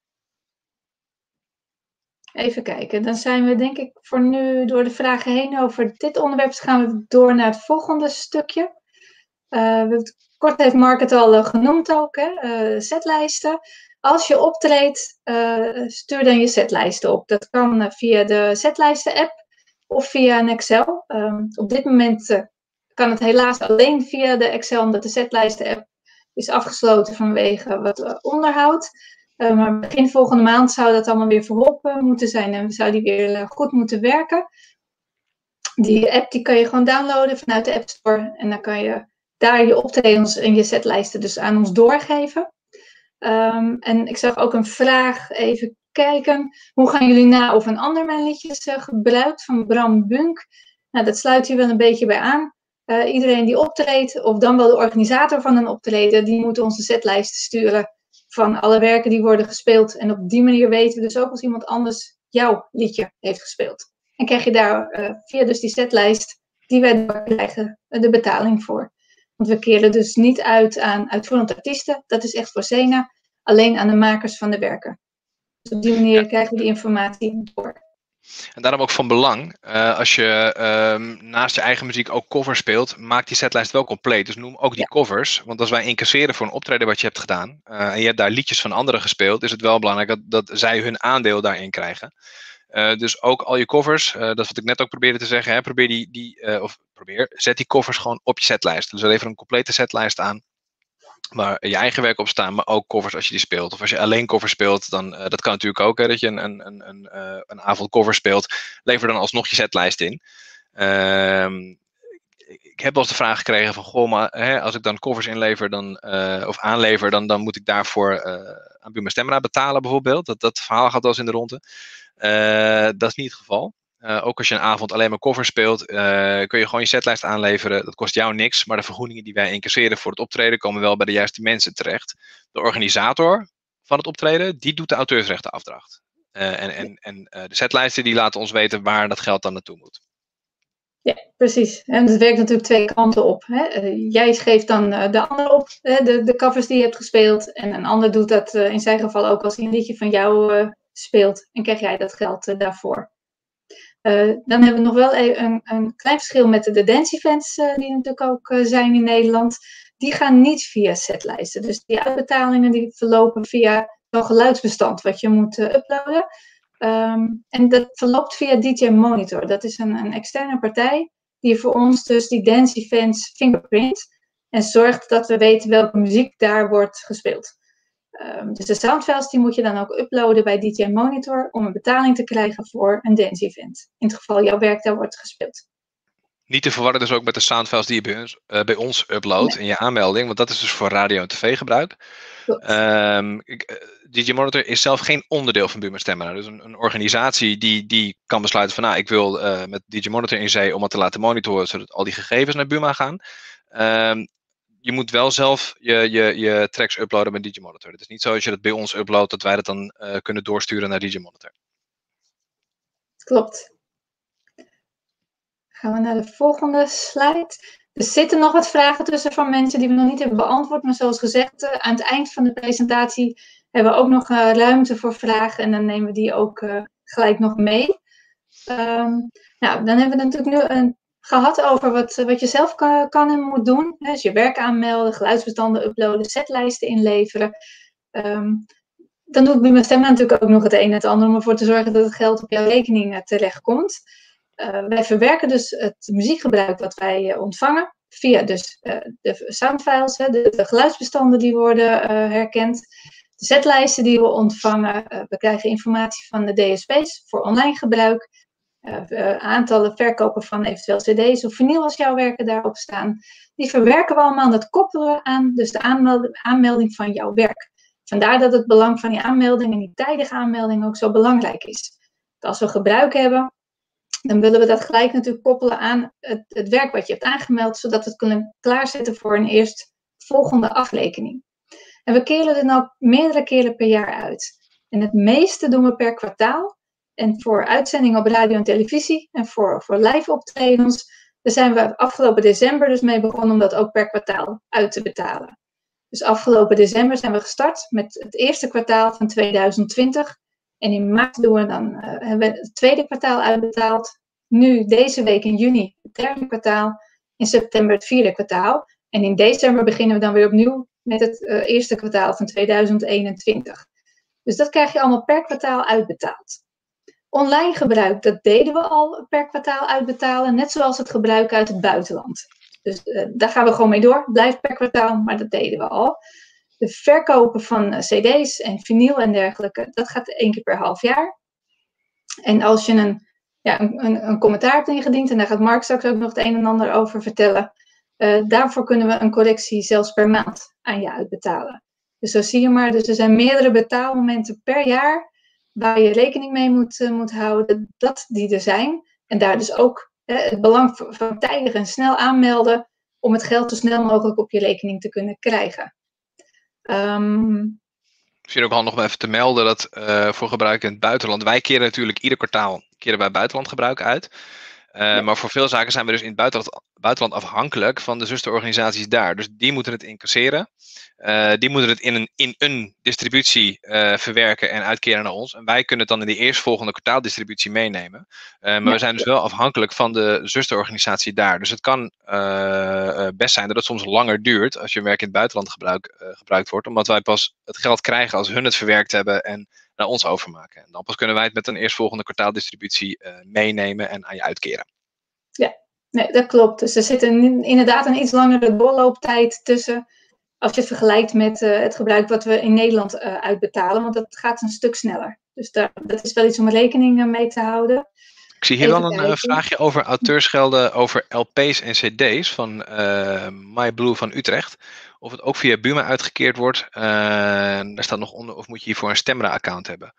Even kijken, dan zijn we denk ik voor nu door de vragen heen over dit onderwerp. Dus gaan we door naar het volgende stukje. Kort heeft Mark het al genoemd ook, setlijsten. Als je optreedt, stuur dan je setlijsten op. Dat kan via de setlijsten-app of via een Excel. Op dit moment kan het helaas alleen via de Excel, omdat de setlijsten-app is afgesloten vanwege wat onderhoud. Maar begin volgende maand zou dat allemaal weer voorop moeten zijn en zou die weer goed moeten werken. Die app die kan je gewoon downloaden vanuit de App Store en dan kan je daar je optredens en je setlijsten dus aan ons doorgeven. En ik zag ook een vraag, even kijken. Hoe gaan jullie na of een ander mijn liedjes gebruikt van Bram Bunk? Nou, dat sluit hier wel een beetje bij aan. Iedereen die optreedt, of dan wel de organisator van een optreden, die moet onze setlijsten sturen van alle werken die worden gespeeld. En op die manier weten we dus ook als iemand anders jouw liedje heeft gespeeld. En krijg je daar via dus die setlijst die wij krijgen de betaling voor. Want we keren dus niet uit aan uitvoerend artiesten. Dat is echt voor SENA. Alleen aan de makers van de werken. Dus op die manier krijgen we die informatie door. En daarom ook van belang, als je naast je eigen muziek ook covers speelt, maak die setlijst wel compleet. Dus noem ook die covers. Want als wij incasseren voor een optreden wat je hebt gedaan, en je hebt daar liedjes van anderen gespeeld, is het wel belangrijk dat zij hun aandeel daarin krijgen. Dus ook al je covers, dat is wat ik net ook probeerde te zeggen, hè, zet die covers gewoon op je setlijst. Dus lever een complete setlijst aan, waar je eigen werk op staan, maar ook covers als je die speelt. Of als je alleen covers speelt, dan dat kan natuurlijk ook, hè, dat je een avond cover speelt, lever dan alsnog je setlijst in. Ik heb wel eens de vraag gekregen van, goh, maar hè, als ik dan covers inlever of aanlever, dan moet ik daarvoor aan Buma Stemra betalen bijvoorbeeld. Dat verhaal gaat wel eens in de ronde. Dat is niet het geval. Ook als je een avond alleen maar covers speelt, kun je gewoon je setlijst aanleveren. Dat kost jou niks, maar de vergoedingen die wij incasseren voor het optreden komen wel bij de juiste mensen terecht. De organisator van het optreden, die doet de auteursrechtenafdracht. De setlijsten die laten ons weten waar dat geld dan naartoe moet. Ja, precies. En het werkt natuurlijk twee kanten op. Hè. Jij geeft dan de ander op, de covers die je hebt gespeeld. En een ander doet dat in zijn geval ook als hij een liedje van jou speelt. En krijg jij dat geld daarvoor. Dan hebben we nog wel een klein verschil met de dance events die natuurlijk ook zijn in Nederland. Die gaan niet via setlijsten. Dus die uitbetalingen die verlopen via zo'n geluidsbestand wat je moet uploaden. En dat verloopt via DJ Monitor. Dat is een externe partij die voor ons dus die dance events fingerprint. En zorgt dat we weten welke muziek daar wordt gespeeld. Dus de soundfiles die moet je dan ook uploaden bij DJ Monitor om een betaling te krijgen voor een dance event. In het geval jouw werk daar wordt gespeeld. Niet te verwarren dus ook met de soundfiles die je bij ons uploadt in je aanmelding, want dat is dus voor radio- en tv-gebruik. DJ Monitor is zelf geen onderdeel van Buma Stemra. Dus een organisatie die kan besluiten van, ik wil met DJ Monitor in zee om het te laten monitoren, zodat al die gegevens naar Buma gaan. Je moet wel zelf je tracks uploaden met DJ Monitor. Het is niet zo als je dat bij ons uploadt, dat wij dat dan kunnen doorsturen naar DJ Monitor. Klopt. Gaan we naar de volgende slide. Er zitten nog wat vragen tussen van mensen die we nog niet hebben beantwoord. Maar zoals gezegd, aan het eind van de presentatie hebben we ook nog ruimte voor vragen. En dan nemen we die ook gelijk nog mee. Dan hebben we natuurlijk nu gehad over wat je zelf kan en moet doen. Dus je werk aanmelden, geluidsbestanden uploaden, setlijsten inleveren. Dan doet Buma Stemra natuurlijk ook nog het een en het ander om ervoor te zorgen dat het geld op jouw rekening terechtkomt. Wij verwerken dus het muziekgebruik wat wij ontvangen via dus de soundfiles, de geluidsbestanden die worden herkend, de setlijsten die we ontvangen. We krijgen informatie van de DSP's voor online gebruik, aantallen verkopen van eventueel cd's of vinyl als jouw werken daarop staan. Die verwerken we allemaal en dat koppelen we aan dus de aanmelding van jouw werk. Vandaar dat het belang van die aanmelding en die tijdige aanmelding ook zo belangrijk is. Als we gebruik hebben, dan willen we dat gelijk natuurlijk koppelen aan het werk wat je hebt aangemeld, zodat we het kunnen klaarzetten voor een eerstvolgende afrekening. En we keren het nou meerdere keren per jaar uit. En het meeste doen we per kwartaal. En voor uitzendingen op radio en televisie en voor live optredens, daar zijn we afgelopen december dus mee begonnen om dat ook per kwartaal uit te betalen. Dus afgelopen december zijn we gestart met het eerste kwartaal van 2020. En in maart hebben we het tweede kwartaal uitbetaald. Nu deze week in juni het derde kwartaal. In september het vierde kwartaal. En in december beginnen we dan weer opnieuw met het eerste kwartaal van 2021. Dus dat krijg je allemaal per kwartaal uitbetaald. Online gebruik, dat deden we al per kwartaal uitbetalen. Net zoals het gebruik uit het buitenland. Dus daar gaan we gewoon mee door. Blijft per kwartaal, maar dat deden we al. De verkopen van cd's en vinyl en dergelijke, dat gaat 1 keer per half jaar. En als je een commentaar hebt ingediend, en daar gaat Mark straks ook nog het een en ander over vertellen, daarvoor kunnen we een correctie zelfs per maand aan je uitbetalen. Dus zo zie je maar, dus er zijn meerdere betaalmomenten per jaar waar je rekening mee moet houden dat die er zijn. En daar dus ook het belang van tijdig en snel aanmelden om het geld zo snel mogelijk op je rekening te kunnen krijgen. Misschien ook handig om even te melden dat voor gebruik in het buitenland, wij keren natuurlijk ieder kwartaal wij buitenlandgebruik uit. Maar voor veel zaken zijn we dus in het buitenland afhankelijk van de zusterorganisaties daar. Dus die moeten het incasseren. Die moeten het in een distributie verwerken en uitkeren naar ons. En wij kunnen het dan in de eerstvolgende kwartaaldistributie meenemen. Maar we zijn dus wel afhankelijk van de zusterorganisatie daar. Dus het kan best zijn dat het soms langer duurt als je werk in het buitenland gebruikt wordt. Omdat wij pas het geld krijgen als hun het verwerkt hebben en naar ons overmaken. En dan pas kunnen wij het met een eerstvolgende kwartaaldistributie meenemen en aan je uitkeren. Ja, nee, dat klopt. Dus er zit inderdaad een iets langere doorlooptijd tussen, als je het vergelijkt met het gebruik wat we in Nederland uitbetalen, want dat gaat een stuk sneller. Dus dat is wel iets om rekening mee te houden. Ik zie hier wel een vraagje over auteursgelden over LP's en CD's van MyBlue van Utrecht. Of het ook via Buma uitgekeerd wordt. Daar staat nog onder, of moet je hiervoor een Stemra-account hebben.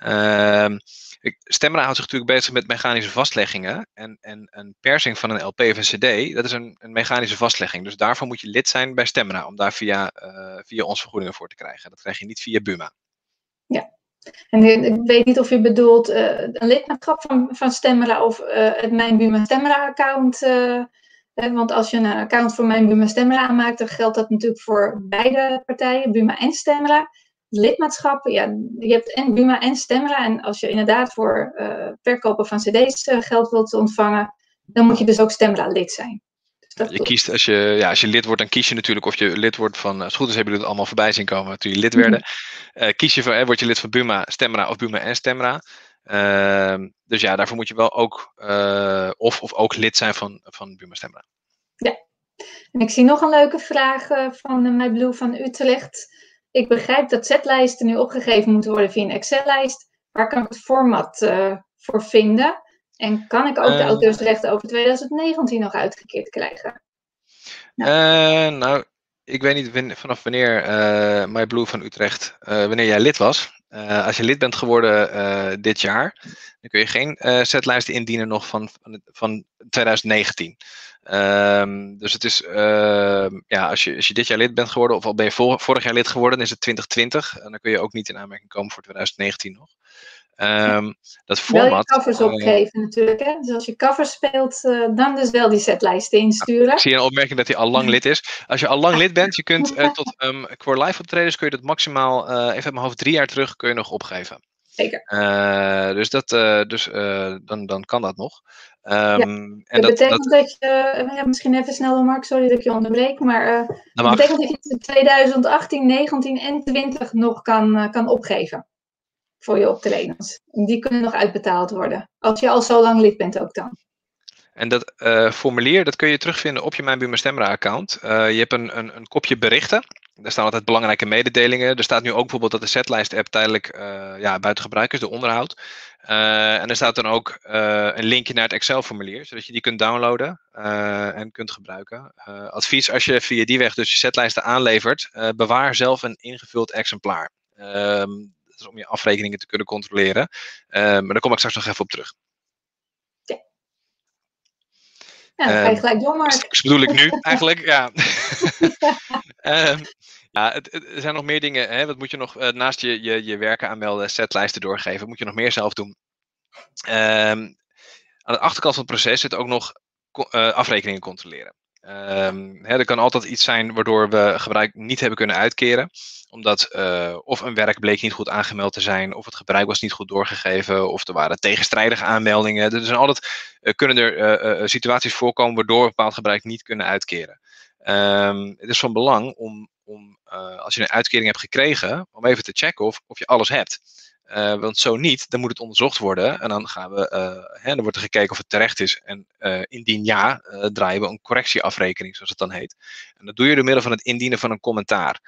Stemra houdt zich natuurlijk bezig met mechanische vastleggingen. En een persing van een LP of een CD, dat is een mechanische vastlegging. Dus daarvoor moet je lid zijn bij Stemra, om daar via ons vergoedingen voor te krijgen. Dat krijg je niet via Buma. Ja. En ik weet niet of je bedoelt een lidmaatschap van Stemra of het Mijn Buma Stemra account. Want als je een account voor Mijn Buma Stemra aanmaakt, dan geldt dat natuurlijk voor beide partijen, Buma en Stemra. Lidmaatschap, ja, je hebt en Buma en Stemra. En als je inderdaad voor verkopen van cd's geld wilt ontvangen, dan moet je dus ook Stemra lid zijn. Je kiest, als je lid wordt, dan kies je natuurlijk of je lid wordt van, als het goed is hebben jullie het allemaal voorbij zien komen toen je lid werden. Kies je voor, word je lid van Buma, Stemra of Buma en Stemra. Dus ja, daarvoor moet je wel ook, of ook lid zijn van Buma Stemra. Ja, en ik zie nog een leuke vraag van MyBlue van Utrecht. Ik begrijp dat zetlijsten nu opgegeven moeten worden via een Excel-lijst. Waar kan ik het format voor vinden? En kan ik ook de auteursrechten over 2019 nog uitgekeerd krijgen? Nou, ik weet niet vanaf wanneer MyBlue van Utrecht, wanneer jij lid was. Als je lid bent geworden dit jaar, dan kun je geen setlijsten indienen nog van 2019. Dus het is, als je dit jaar lid bent geworden, of al ben je vorig jaar lid geworden, dan is het 2020. En dan kun je ook niet in aanmerking komen voor 2019 nog. Dat format, wel je covers opgeven natuurlijk. Hè? Dus als je covers speelt, dan dus wel die setlijsten insturen. Ik zie een opmerking dat hij al lang lid is. Als je al lang lid bent, je kunt voor live optredens kun je dat maximaal, even uit mijn hoofd 3 jaar terug, kun je nog opgeven. Zeker. Dan kan dat nog. Dat betekent dat je, misschien even snel Mark, sorry dat ik je onderbreek, maar dat betekent dat je 2018, 19 en 20 nog kan opgeven voor je optredens. En die kunnen nog uitbetaald worden, als je al zo lang lid bent ook dan. En dat formulier, dat kun je terugvinden op je Mijn Buma Stemra account. Je hebt een kopje berichten. Daar staan altijd belangrijke mededelingen. Er staat nu ook bijvoorbeeld dat de setlijst app tijdelijk buiten gebruik is, de onderhoud. En er staat dan ook een linkje naar het Excel formulier, zodat je die kunt downloaden en kunt gebruiken. Advies, als je via die weg dus je setlijsten aanlevert, bewaar zelf een ingevuld exemplaar. Dat is om je afrekeningen te kunnen controleren. Maar daar kom ik straks nog even op terug. Ja, dan ga je gelijk door, Mark. Dat bedoel ik nu eigenlijk, ja. Er zijn nog meer dingen. Hè? Wat moet je nog, naast je werken aanmelden, setlijsten doorgeven, moet je nog meer zelf doen. Aan de achterkant van het proces zit ook nog afrekeningen controleren. Er kan altijd iets zijn waardoor we gebruik niet hebben kunnen uitkeren. Omdat of een werk bleek niet goed aangemeld te zijn, of het gebruik was niet goed doorgegeven, of er waren tegenstrijdige aanmeldingen. Er zijn altijd, kunnen er situaties voorkomen waardoor we bepaald gebruik niet kunnen uitkeren. Het is van belang om als je een uitkering hebt gekregen, om even te checken of je alles hebt. Want zo niet, dan moet het onderzocht worden en dan dan wordt er gekeken of het terecht is. En indien ja, draaien we een correctieafrekening, zoals het dan heet. En dat doe je door middel van het indienen van een commentaar.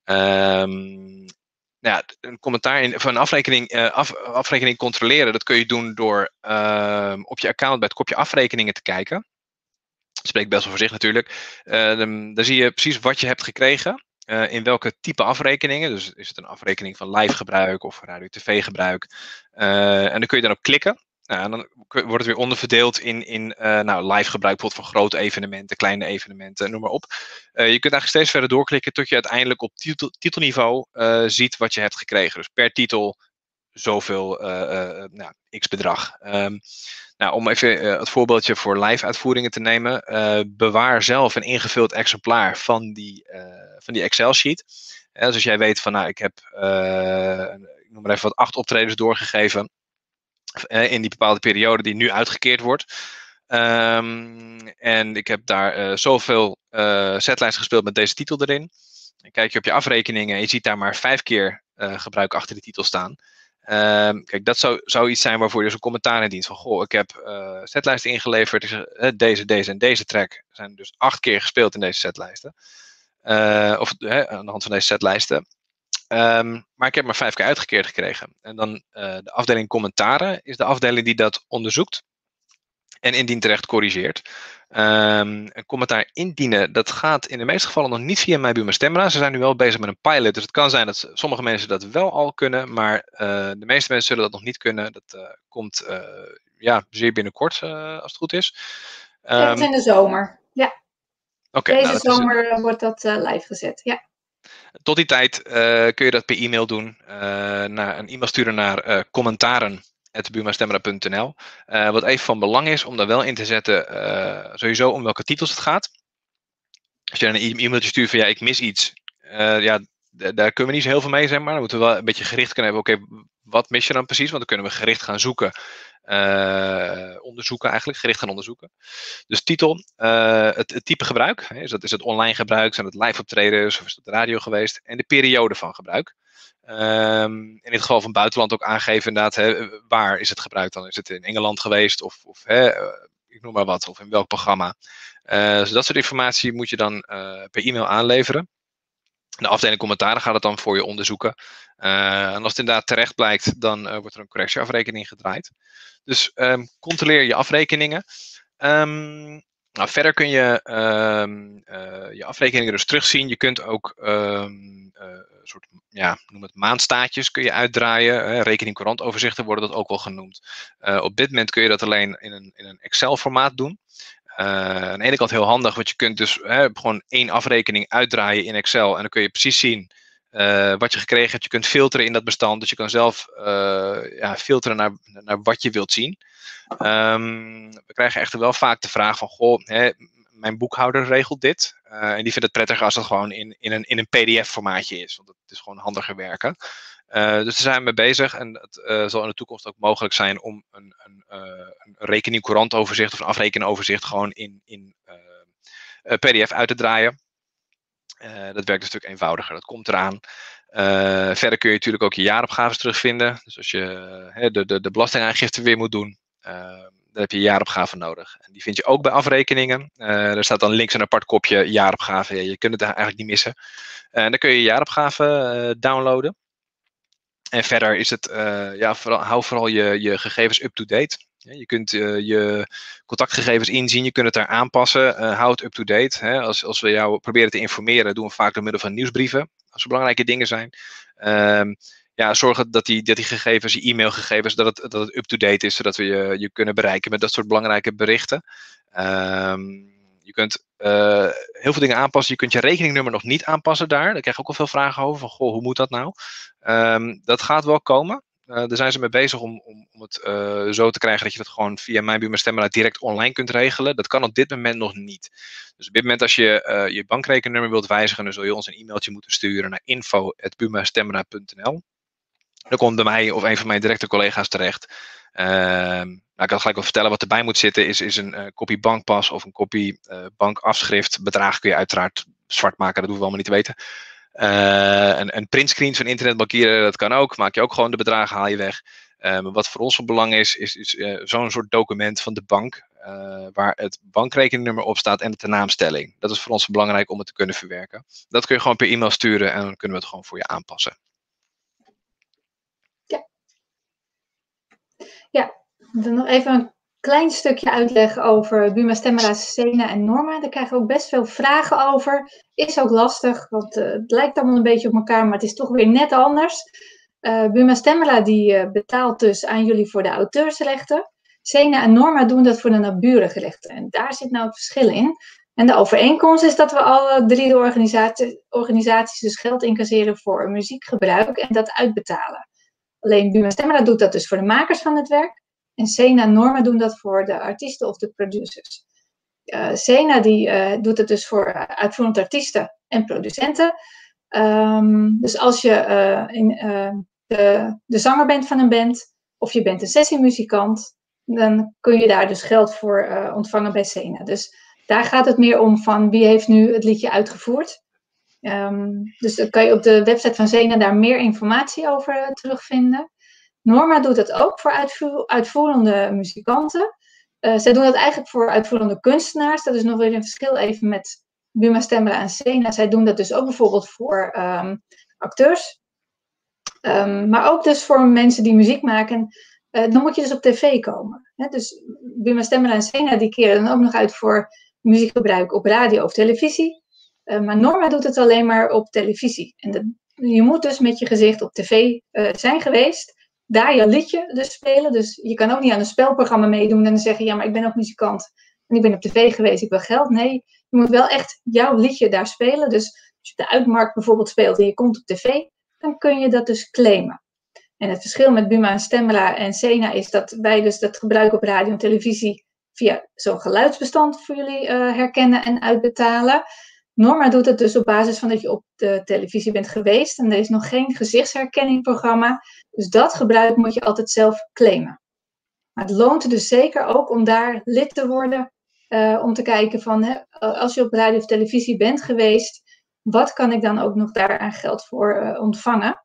Een commentaar van een afrekening controleren, dat kun je doen door op je account bij het kopje afrekeningen te kijken. Dat spreekt best wel voor zich natuurlijk. Dan zie je precies wat je hebt gekregen. In welke type afrekeningen. Dus is het een afrekening van live gebruik of radio-tv gebruik. En dan kun je dan op klikken. En dan wordt het weer onderverdeeld in live gebruik, bijvoorbeeld voor grote evenementen, kleine evenementen, noem maar op. Je kunt eigenlijk steeds verder doorklikken tot je uiteindelijk op titelniveau ziet wat je hebt gekregen. Dus per titel zoveel nou, x bedrag. Nou, om even het voorbeeldje voor live uitvoeringen te nemen. Bewaar zelf een ingevuld exemplaar van die Excel sheet. Dus als jij weet van, nou, ik heb, ik noem maar even wat, 8 optredens doorgegeven in die bepaalde periode die nu uitgekeerd wordt. En ik heb daar zoveel setlijsten gespeeld met deze titel erin. Dan kijk je op je afrekeningen en je ziet daar maar 5 keer gebruik achter die titel staan. Kijk, dat zou iets zijn waarvoor je dus een commentaar indient. Van, goh, ik heb setlijsten ingeleverd. Deze en deze track zijn dus 8 keer gespeeld in deze setlijsten. Of aan de hand van deze setlijsten. Maar ik heb maar 5 keer uitgekeerd gekregen. En dan de afdeling commentaren is de afdeling die dat onderzoekt. En indien terecht corrigeert. Een commentaar indienen, dat gaat in de meeste gevallen nog niet via Mijn Stemra. Ze zijn nu wel bezig met een pilot. Dus het kan zijn dat sommige mensen dat wel al kunnen. Maar de meeste mensen zullen dat nog niet kunnen. Dat komt zeer binnenkort, als het goed is. Echt in de zomer, ja. Okay, Deze zomer wordt dat live gezet, ja. Tot die tijd kun je dat per e-mail doen. Een e-mail sturen naar commentaren@bumastemra.nl. Wat even van belang is om daar wel in te zetten, sowieso om welke titels het gaat. Als je dan een e-mailtje stuurt van ik mis iets. Daar kunnen we niet zo heel veel mee, zeg maar. Dan moeten we wel een beetje gericht kunnen hebben. Oké, wat mis je dan precies? Want dan kunnen we gericht gaan zoeken. Gericht gaan onderzoeken. Dus titel, het type gebruik. Is het online gebruik? Zijn het live optredens? Of is het de radio geweest? En de periode van gebruik. In dit geval van buitenland ook aangeven inderdaad. Waar is het gebruikt dan? Is het in Engeland geweest? Of ik noem maar wat. Of in welk programma? Dus dat soort informatie moet je dan per e-mail aanleveren. De afdeling commentaren gaat het dan voor je onderzoeken. En als het inderdaad terecht blijkt, dan wordt er een correctieafrekening gedraaid. Dus controleer je afrekeningen. Verder kun je je afrekeningen dus terugzien. Je kunt ook soort, noem het maandstaatjes kun je uitdraaien. Rekening-courantoverzichten worden dat ook wel genoemd. Op dit moment kun je dat alleen in een Excel-formaat doen. Aan de ene kant heel handig, want je kunt dus gewoon 1 afrekening uitdraaien in Excel. En dan kun je precies zien wat je gekregen hebt. Je kunt filteren in dat bestand. Dus je kan zelf filteren naar wat je wilt zien. We krijgen echter wel vaak de vraag van, goh, mijn boekhouder regelt dit. En die vindt het prettiger als het gewoon in een PDF-formaatje is. Want dat is gewoon handiger werken. Dus daar zijn we mee bezig. En het zal in de toekomst ook mogelijk zijn om een rekening-courantoverzicht of een afrekenenoverzicht gewoon in PDF uit te draaien. Dat werkt dus natuurlijk eenvoudiger. Dat komt eraan. Verder kun je natuurlijk ook je jaaropgaves terugvinden. Dus als je de belastingaangifte weer moet doen, dan heb je jaaropgave nodig. En die vind je ook bij afrekeningen. Er staat dan links een apart kopje jaaropgave. Je kunt het eigenlijk niet missen. En dan kun je je jaaropgave downloaden. En verder is het, hou vooral je gegevens up-to-date. Je kunt je contactgegevens inzien, je kunt het daar aanpassen. Hou het up-to-date. Als we jou proberen te informeren, doen we vaak door middel van nieuwsbrieven. Als er belangrijke dingen zijn. Zorg dat die gegevens, je e-mailgegevens, dat het up-to-date is. Zodat we je kunnen bereiken met dat soort belangrijke berichten. Je kunt heel veel dingen aanpassen. Je kunt je rekeningnummer nog niet aanpassen daar. Daar krijg ik ook wel veel vragen over. Van, goh, hoe moet dat nou? Dat gaat wel komen. Daar zijn ze mee bezig om het zo te krijgen dat je dat gewoon via Mijn Stemra direct online kunt regelen. Dat kan op dit moment nog niet. Dus op dit moment als je je bankrekeningnummer wilt wijzigen, dan zul je ons een e-mailtje moeten sturen naar info@bumastemra.nl. Dan komt bij mij of een van mijn directe collega's terecht. Ik kan gelijk wel vertellen wat erbij moet zitten. Is een kopie bankpas of een kopie bankafschrift. Bedragen kun je uiteraard zwart maken, dat hoeven we allemaal niet te weten. Een printscreen van internetbankieren, dat kan ook. Maak je ook gewoon de bedragen, haal je weg. Maar wat voor ons van belang is zo'n soort document van de bank. Waar het bankrekeningnummer op staat en de tenaamstelling. Dat is voor ons belangrijk om het te kunnen verwerken. Dat kun je gewoon per e-mail sturen en dan kunnen we het gewoon voor je aanpassen. Ja, dan nog even een klein stukje uitleg over Buma Stemra, Sena en Norma. Daar krijgen we ook best veel vragen over. Is ook lastig, want het lijkt allemaal een beetje op elkaar, maar het is toch weer net anders. Buma Stemra die betaalt dus aan jullie voor de auteursrechten. Sena en Norma doen dat voor de naburige rechten. En daar zit nou het verschil in. En de overeenkomst is dat we alle 3 de organisaties dus geld incasseren voor muziekgebruik en dat uitbetalen. Alleen Buma Stemra doet dat dus voor de makers van het werk. En Sena en Norma doen dat voor de artiesten of de producers. Sena die doet het dus voor uitvoerende artiesten en producenten. Dus als je de zanger bent van een band of je bent een sessiemuzikant, dan kun je daar dus geld voor ontvangen bij Sena. Dus daar gaat het meer om van wie heeft nu het liedje uitgevoerd. Dus dan kan je op de website van Sena daar meer informatie over terugvinden. Norma doet dat ook voor uitvoerende muzikanten. Zij doen dat eigenlijk voor uitvoerende kunstenaars. Dat is nog weer een verschil even met Buma Stemra en Sena. Zij doen dat dus ook bijvoorbeeld voor acteurs. Maar ook dus voor mensen die muziek maken. Dan moet je dus op tv komen. Hè? Dus Buma Stemra en Sena die keren dan ook nog uit voor muziekgebruik op radio of televisie. Maar Norma doet het alleen maar op televisie. En je moet dus met je gezicht op tv zijn geweest. Daar je liedje dus spelen. Dus je kan ook niet aan een spelprogramma meedoen en dan zeggen, ja, maar ik ben ook muzikant en ik ben op tv geweest, ik wil geld. Nee, je moet wel echt jouw liedje daar spelen. Dus als je de uitmarkt bijvoorbeeld speelt en je komt op tv, dan kun je dat dus claimen. En het verschil met Buma Stemra en Sena is dat wij dus dat gebruiken op radio en televisie via zo'n geluidsbestand voor jullie herkennen en uitbetalen. Norma doet het dus op basis van dat je op de televisie bent geweest. En er is nog geen gezichtsherkenningprogramma. Dus dat gebruik moet je altijd zelf claimen. Maar het loont er dus zeker ook om daar lid te worden. Om te kijken van, als je op radio of televisie bent geweest, wat kan ik dan ook nog daar aan geld voor ontvangen?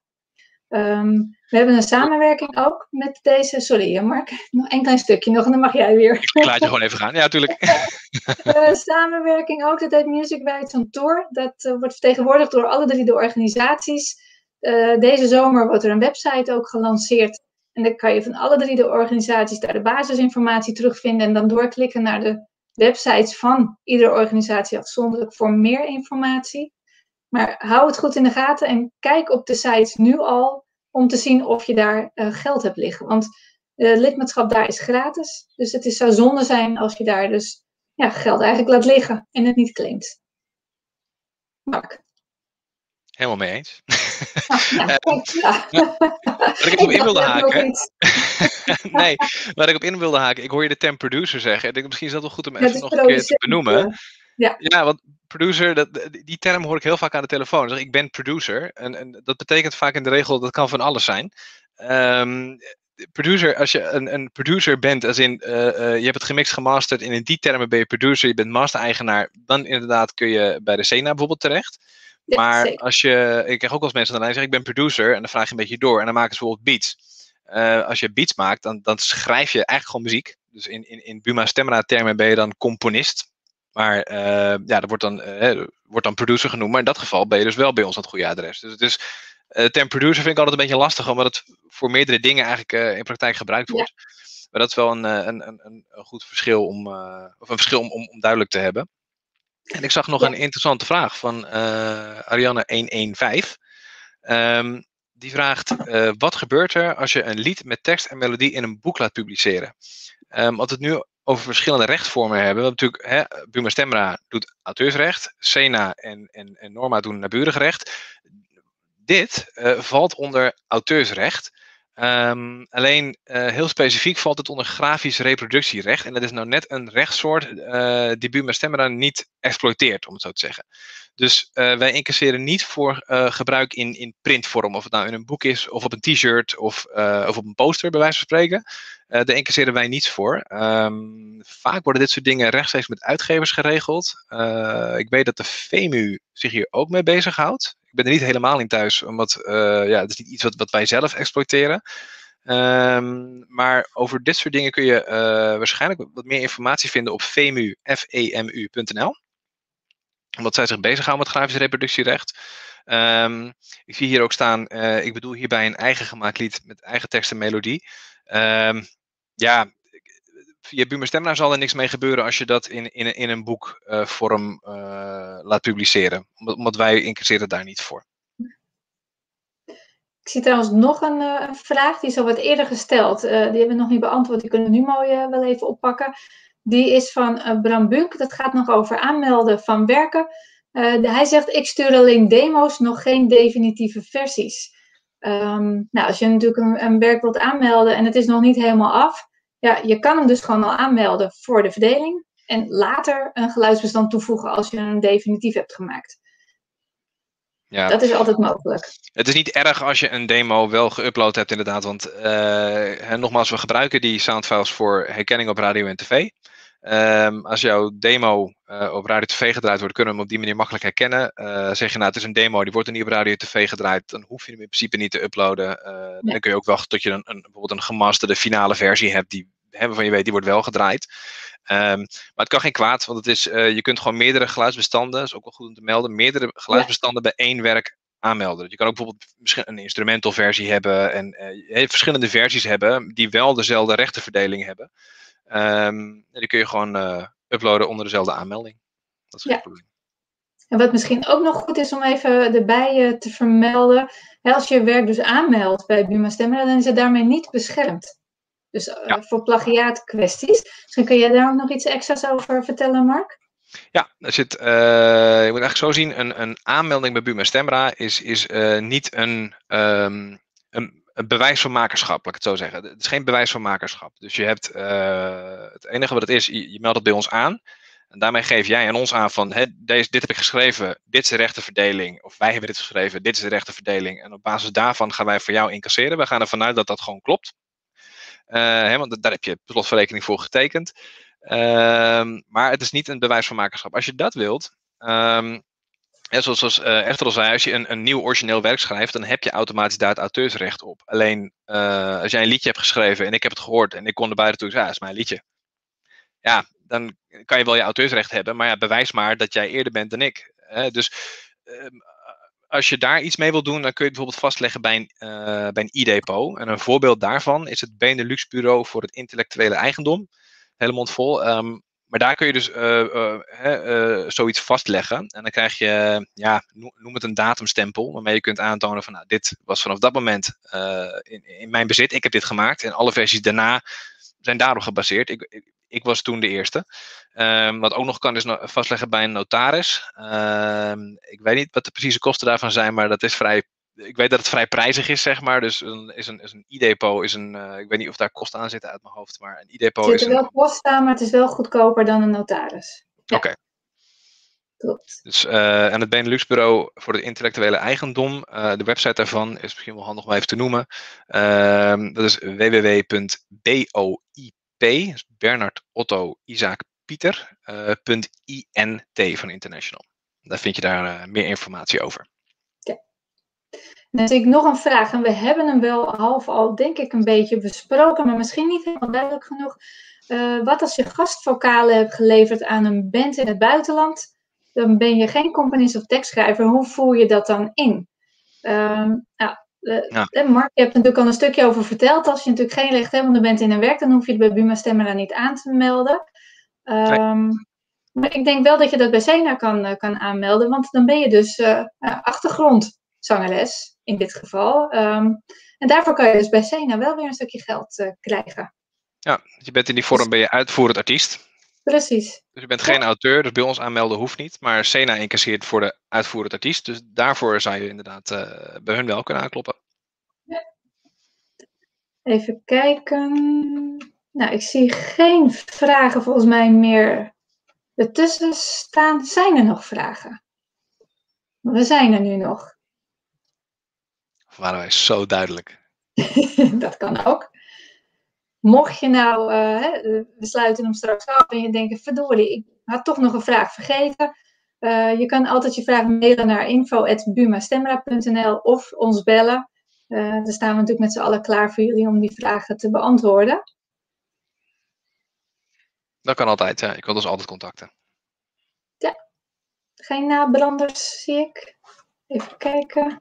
We hebben een samenwerking ook met deze... Sorry Mark, nog een klein stukje nog en dan mag jij weer. Ik laat je gewoon even gaan, ja tuurlijk. Samenwerking ook, dat heet Music Rights on Tour. Dat wordt vertegenwoordigd door alle 3 de organisaties. Deze zomer wordt er een website ook gelanceerd. En dan kan je van alle 3 de organisaties daar de basisinformatie terugvinden. En dan doorklikken naar de websites van iedere organisatie afzonderlijk voor meer informatie. Maar hou het goed in de gaten en kijk op de sites nu al om te zien of je daar geld hebt liggen. Want lidmaatschap daar is gratis. Dus het zou zonde zijn als je daar dus geld eigenlijk laat liggen en het niet claimt. Mark. Helemaal mee eens. Wat ik op in wilde haken. Nee, waar ik op in wilde haken. Ik hoor je de term producer zeggen. Ik denk, misschien is dat wel goed om even nog een keer te benoemen. Ja, want producer, die term hoor ik heel vaak aan de telefoon. Dus ik ben producer. En dat betekent vaak in de regel, dat kan van alles zijn. Producer, als je een producer bent, als in je hebt het gemixt gemasterd en in die termen ben je producer, je bent master-eigenaar, dan inderdaad kun je bij de Sena bijvoorbeeld terecht. Ja, maar zeker. Ik krijg ook wel eens mensen aan de lijn zeggen, ik ben producer, en dan vraag je een beetje door en dan maken ze bijvoorbeeld beats. Als je beats maakt, dan schrijf je eigenlijk gewoon muziek. Dus in Buma Stemra termen ben je dan componist. Maar dat wordt dan producer genoemd. Maar in dat geval ben je dus wel bij ons aan het goede adres. Dus het is, term producer vind ik altijd een beetje lastig, omdat het voor meerdere dingen eigenlijk in praktijk gebruikt wordt. Ja. Maar dat is wel een goed verschil om duidelijk te hebben. En ik zag nog een interessante vraag van Ariane115. Die vraagt, wat gebeurt er als je een lied met tekst en melodie in een boek laat publiceren? Wat het nu over verschillende rechtsvormen hebben. Natuurlijk, Buma Stemra doet auteursrecht, Sena en Norma doen naburig recht. Dit valt onder auteursrecht. Alleen heel specifiek valt het onder grafisch reproductierecht. En dat is nou net een rechtssoort die Buma Stemra niet exploiteert, om het zo te zeggen. Dus wij incasseren niet voor gebruik in printvorm. Of het nou in een boek is, of op een t-shirt, of op een poster, bij wijze van spreken. Daar incasseren wij niets voor. Vaak worden dit soort dingen rechtstreeks met uitgevers geregeld. Ik weet dat de VEMU zich hier ook mee bezighoudt. Ik ben er niet helemaal in thuis, omdat het is niet iets wat wij zelf exploiteren. Maar over dit soort dingen kun je waarschijnlijk wat meer informatie vinden op femu.nl. Omdat zij zich bezighouden met grafisch reproductierecht. Ik zie hier ook staan, ik bedoel hierbij een eigen gemaakt lied met eigen tekst en melodie. Via Buma Stemra zal er niks mee gebeuren als je dat in een boekvorm laat publiceren. Omdat wij incasseren daar niet voor. Ik zie trouwens nog een vraag, die is al wat eerder gesteld. Die hebben we nog niet beantwoord, die kunnen we nu mooi wel even oppakken. Die is van Bram Bunk, dat gaat nog over aanmelden van werken. Hij zegt, ik stuur alleen demo's, nog geen definitieve versies. Nou, als je natuurlijk een werk wilt aanmelden en het is nog niet helemaal af, ja, je kan hem dus gewoon al aanmelden voor de verdeling en later een geluidsbestand toevoegen als je hem definitief hebt gemaakt. Ja. Dat is altijd mogelijk. Het is niet erg als je een demo wel geüpload hebt inderdaad, want nogmaals, we gebruiken die soundfiles voor herkenning op radio en tv. Als jouw demo op radio en tv gedraaid wordt, kunnen we hem op die manier makkelijk herkennen. Zeg je nou, het is een demo, die wordt er niet op radio en tv gedraaid, dan hoef je hem in principe niet te uploaden. Dan kun je ook wachten tot je bijvoorbeeld een gemasterde finale versie hebt, waarvan je weet, die wordt wel gedraaid. Maar het kan geen kwaad, want je kunt gewoon meerdere geluidsbestanden, dat is ook wel goed om te melden, meerdere geluidsbestanden bij één werk aanmelden. Je kan ook bijvoorbeeld misschien een instrumental versie hebben en verschillende versies hebben die wel dezelfde rechtenverdeling hebben. Die kun je gewoon uploaden onder dezelfde aanmelding. Dat is geen probleem. En wat misschien ook nog goed is om even erbij te vermelden, als je werk dus aanmeldt bij Buma Stemra, dan is het daarmee niet beschermd. Dus voor plagiaatkwesties. Misschien kun jij daar ook nog iets extra's over vertellen, Mark? Ja, je moet eigenlijk zo zien, een aanmelding bij Buma Stemra is niet een bewijs van makerschap, laat ik het zo zeggen. Het is geen bewijs van makerschap. Dus je hebt, het enige wat het is, je meldt het bij ons aan. En daarmee geef jij aan ons aan van, dit heb ik geschreven, dit is de rechte verdeling. Of wij hebben dit geschreven, dit is de rechte verdeling. En op basis daarvan gaan wij voor jou incasseren. We gaan ervan uit dat dat gewoon klopt. Want daar heb je slotverrekening voor getekend. Maar het is niet een bewijs van makerschap. Als je dat wilt, zoals Esther al zei, als je een nieuw origineel werk schrijft, dan heb je automatisch daar het auteursrecht op. Alleen als jij een liedje hebt geschreven en ik heb het gehoord en ik kon erbij toe zeggen, dat is mijn liedje. Ja, dan kan je wel je auteursrecht hebben, maar ja, bewijs maar dat jij eerder bent dan ik. Dus als je daar iets mee wil doen, dan kun je het bijvoorbeeld vastleggen bij een e-depot. En een voorbeeld daarvan is het Benelux Bureau voor het Intellectuele Eigendom. Hele mond vol. Maar daar kun je dus zoiets vastleggen. En dan krijg je, noem het een datumstempel, waarmee je kunt aantonen van, nou, dit was vanaf dat moment in mijn bezit. Ik heb dit gemaakt. En alle versies daarna zijn daarop gebaseerd. Ik was toen de eerste. Wat ook nog kan is vastleggen bij een notaris. Ik weet niet wat de precieze kosten daarvan zijn, maar dat is ik weet dat het vrij prijzig is, zeg maar. Dus een e-depot ik weet niet of daar kosten aan zitten uit mijn hoofd, maar een e-depot is Er zitten wel kosten aan, maar het is wel goedkoper dan een notaris. Ja. Oké. Klopt. Dus, en het Benelux Bureau voor het Intellectuele Eigendom, de website daarvan is misschien wel handig om even te noemen. Dat is www.boip, dus Bernard Otto Isaac Pieter, .int van International. Daar vind je daar meer informatie over. Ja. Dan zie ik nog een vraag, en we hebben hem wel half al, denk ik, een beetje besproken, maar misschien niet helemaal duidelijk genoeg. Wat als je gastvokalen hebt geleverd aan een band in het buitenland, dan ben je geen componist of tekstschrijver. Hoe voer je dat dan in? Mark, je hebt er natuurlijk al een stukje over verteld. Als je natuurlijk geen rechthebbende bent in een werk, dan hoef je het bij Buma Stemra niet aan te melden. Maar ik denk wel dat je dat bij Sena kan aanmelden, want dan ben je dus achtergrondzangeres in dit geval. En daarvoor kan je dus bij Sena wel weer een stukje geld krijgen. Ja, je bent in die vorm ben je uitvoerend artiest. Precies. Dus je bent geen auteur, dus bij ons aanmelden hoeft niet. Maar Sena incasseert voor de uitvoerend artiest. Dus daarvoor zou je inderdaad bij hun wel kunnen aankloppen. Ja. Even kijken. Nou, ik zie geen vragen volgens mij meer ertussen staan. Zijn er nog vragen? We zijn er nu nog. Of waren wij zo duidelijk? Dat kan ook. Mocht je nou, we sluiten hem straks af en je denkt, verdorie, ik had toch nog een vraag vergeten. Je kan altijd je vraag mailen naar info@bumastemra.nl of ons bellen. Dan staan we natuurlijk met z'n allen klaar voor jullie om die vragen te beantwoorden. Dat kan altijd, ja. Ik wil dus altijd contacten. Ja, geen nabranders zie ik. Even kijken.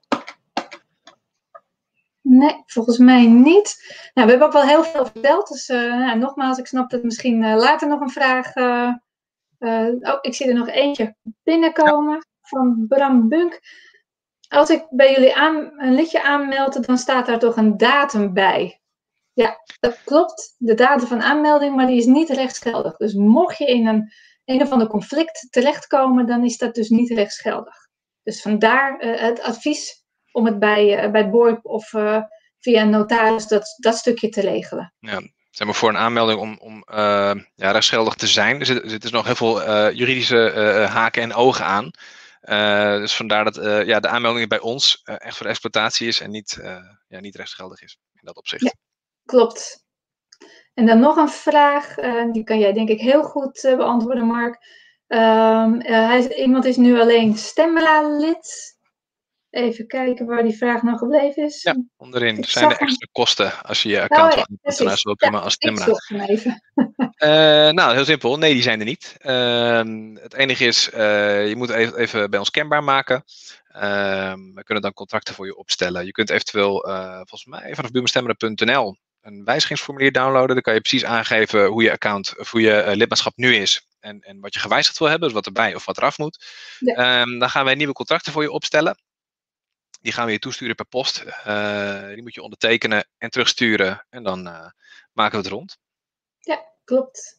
Nee, volgens mij niet. Nou, we hebben ook wel heel veel verteld. Dus nogmaals, ik snap dat misschien later nog een vraag... ik zie er nog eentje binnenkomen van Bram Bunk. Als ik bij jullie een liedje aanmeld, dan staat daar toch een datum bij. Ja, dat klopt. De datum van aanmelding, maar die is niet rechtsgeldig. Dus mocht je in een of ander conflict terechtkomen, dan is dat dus niet rechtsgeldig. Dus vandaar het advies om het bij BOIP of via een notaris dat stukje te regelen. Ja, zeg maar voor een aanmelding om rechtsgeldig te zijn, er zitten dus nog heel veel juridische haken en ogen aan. Dus vandaar dat de aanmelding bij ons echt voor de exploitatie is en niet rechtsgeldig is in dat opzicht. Ja, klopt. En dan nog een vraag, die kan jij denk ik heel goed beantwoorden, Mark. Iemand is nu alleen Stemra-lid. Even kijken waar die vraag nog gebleven is. Ja, onderin. Zijn er extra kosten als je je account wil aanpassen naar zowel Buma als Stemra? Ik zocht hem even. Nou, heel simpel. Nee, die zijn er niet. Het enige is, je moet even bij ons kenbaar maken. We kunnen dan contracten voor je opstellen. Je kunt eventueel, volgens mij, vanaf bumastemra.nl een wijzigingsformulier downloaden. Dan kan je precies aangeven hoe je account of hoe je lidmaatschap nu is. En wat je gewijzigd wil hebben, dus wat erbij of wat eraf moet. Ja. Dan gaan wij nieuwe contracten voor je opstellen. Die gaan we je toesturen per post. Die moet je ondertekenen en terugsturen. En dan maken we het rond. Ja, klopt.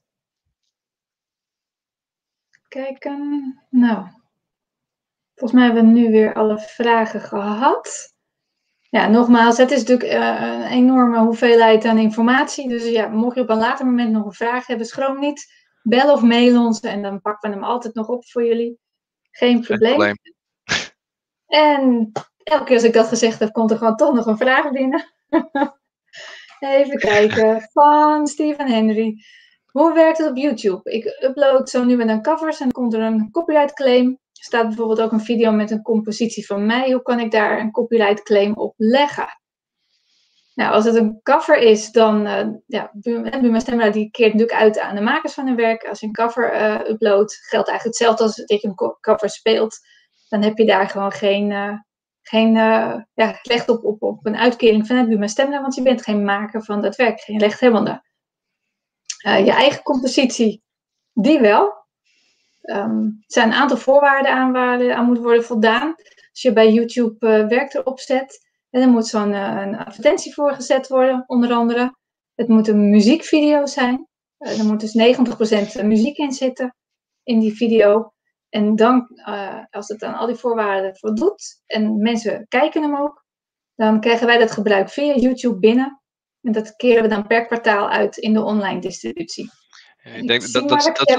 Kijken. Nou. Volgens mij hebben we nu weer alle vragen gehad. Ja, nogmaals, het is natuurlijk een enorme hoeveelheid aan informatie. Dus ja, mocht je op een later moment nog een vraag hebben, schroom niet. Bel of mail ons en dan pakken we hem altijd nog op voor jullie. Geen probleem. En elke keer als ik dat gezegd heb, komt er gewoon toch nog een vraag binnen. Even kijken. Van Steven Henry. Hoe werkt het op YouTube? Ik upload zo nu en dan covers en dan komt er een copyright claim. Er staat bijvoorbeeld ook een video met een compositie van mij. Hoe kan ik daar een copyright claim op leggen? Nou, als het een cover is, dan Buma Stemra die keert natuurlijk uit aan de makers van hun werk. Als je een cover uploadt, geldt eigenlijk hetzelfde als dat je een cover speelt. Dan heb je daar gewoon geen recht op een uitkering vanuit Buma Stemra, want je bent geen maker van dat werk, geen rechthebbende. Je eigen compositie, die wel. Er zijn een aantal voorwaarden aan moet worden voldaan. Als je bij YouTube werk erop zet, en dan moet zo'n een advertentie voor gezet worden, onder andere. Het moet een muziekvideo zijn. Er moet dus 90% muziek in zitten in die video. En dan, als het aan al die voorwaarden voldoet en mensen kijken hem ook, dan krijgen wij dat gebruik via YouTube binnen. En dat keren we dan per kwartaal uit in de online distributie. Ik denk dat is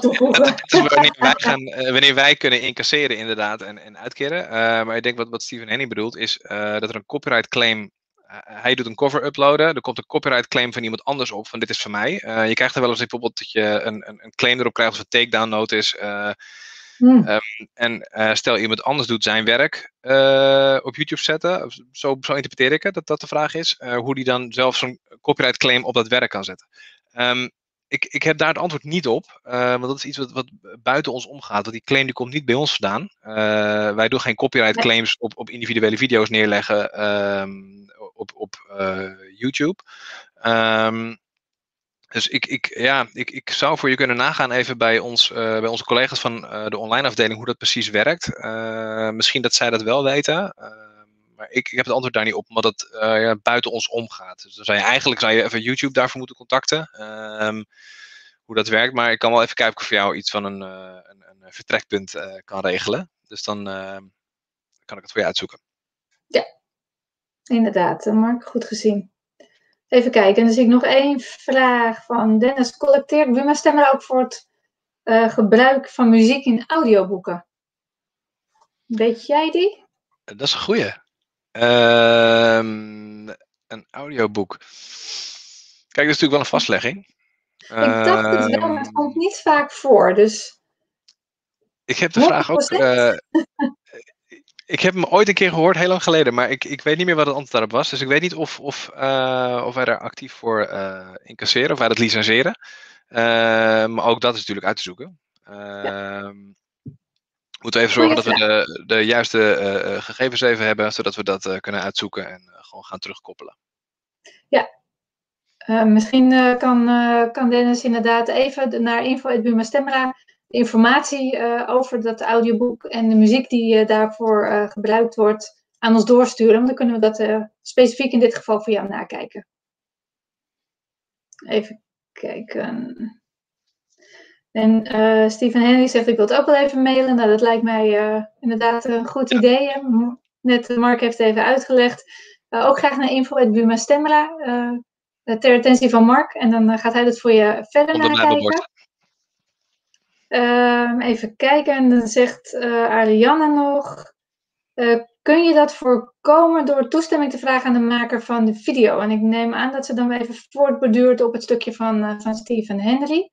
wanneer wij kunnen incasseren inderdaad en uitkeren. Maar ik denk wat Steven Henny bedoelt is dat er een copyright claim, hij doet een cover uploaden, er komt een copyright claim van iemand anders op van dit is van mij. Je krijgt er wel eens bijvoorbeeld dat je een claim erop krijgt of een takedown notice. En stel iemand anders doet zijn werk op YouTube zetten, zo interpreteer ik het, dat de vraag is, hoe die dan zelf zo'n copyright claim op dat werk kan zetten. Ik heb daar het antwoord niet op, want dat is iets wat buiten ons omgaat. Want die claim die komt niet bij ons vandaan. Wij doen geen copyright claims op individuele video's neerleggen op YouTube. Dus ik zou voor je kunnen nagaan even bij onze collega's van de online afdeling hoe dat precies werkt. Misschien dat zij dat wel weten. Maar ik heb het antwoord daar niet op, omdat het buiten ons omgaat. Dus dan zou je even YouTube daarvoor moeten contacten. Hoe dat werkt. Maar ik kan wel even kijken of ik voor jou iets van een vertrekpunt kan regelen. Dus dan kan ik het voor je uitzoeken. Ja, inderdaad. Mark, goed gezien. Even kijken. Dan zie ik nog één vraag van Dennis. Collecteert Buma Stemra ook voor het gebruik van muziek in audioboeken? Weet jij die? Dat is een goeie. Een audioboek. Kijk, dat is natuurlijk wel een vastlegging. Ik dacht het wel, maar het komt niet vaak voor. Dus ik heb de vraag ook... ik heb hem ooit een keer gehoord, heel lang geleden. Maar ik weet niet meer wat het antwoord daarop was. Dus ik weet niet of wij daar actief voor incasseren. Of wij dat licenseren. Maar ook dat is natuurlijk uit te zoeken. Moeten we even zorgen dat we de juiste gegevens even hebben. Zodat we dat kunnen uitzoeken en gewoon gaan terugkoppelen. Ja. Misschien kan Dennis inderdaad even naar info@Buma Stemra informatie over dat audioboek en de muziek die daarvoor gebruikt wordt aan ons doorsturen. Want dan kunnen we dat specifiek in dit geval voor jou nakijken. Even kijken. En Steven Henry zegt ik wil het ook wel even mailen. Nou, dat lijkt mij inderdaad een goed idee. net Mark heeft even uitgelegd. Ook graag naar info@Buma Stemra. Ter attentie van Mark. En dan gaat hij dat voor je verder nakijken. Even kijken. En dan zegt Ariane nog. Kun je dat voorkomen door toestemming te vragen aan de maker van de video? En ik neem aan dat ze dan weer even voortborduurt op het stukje van Stephen Henry.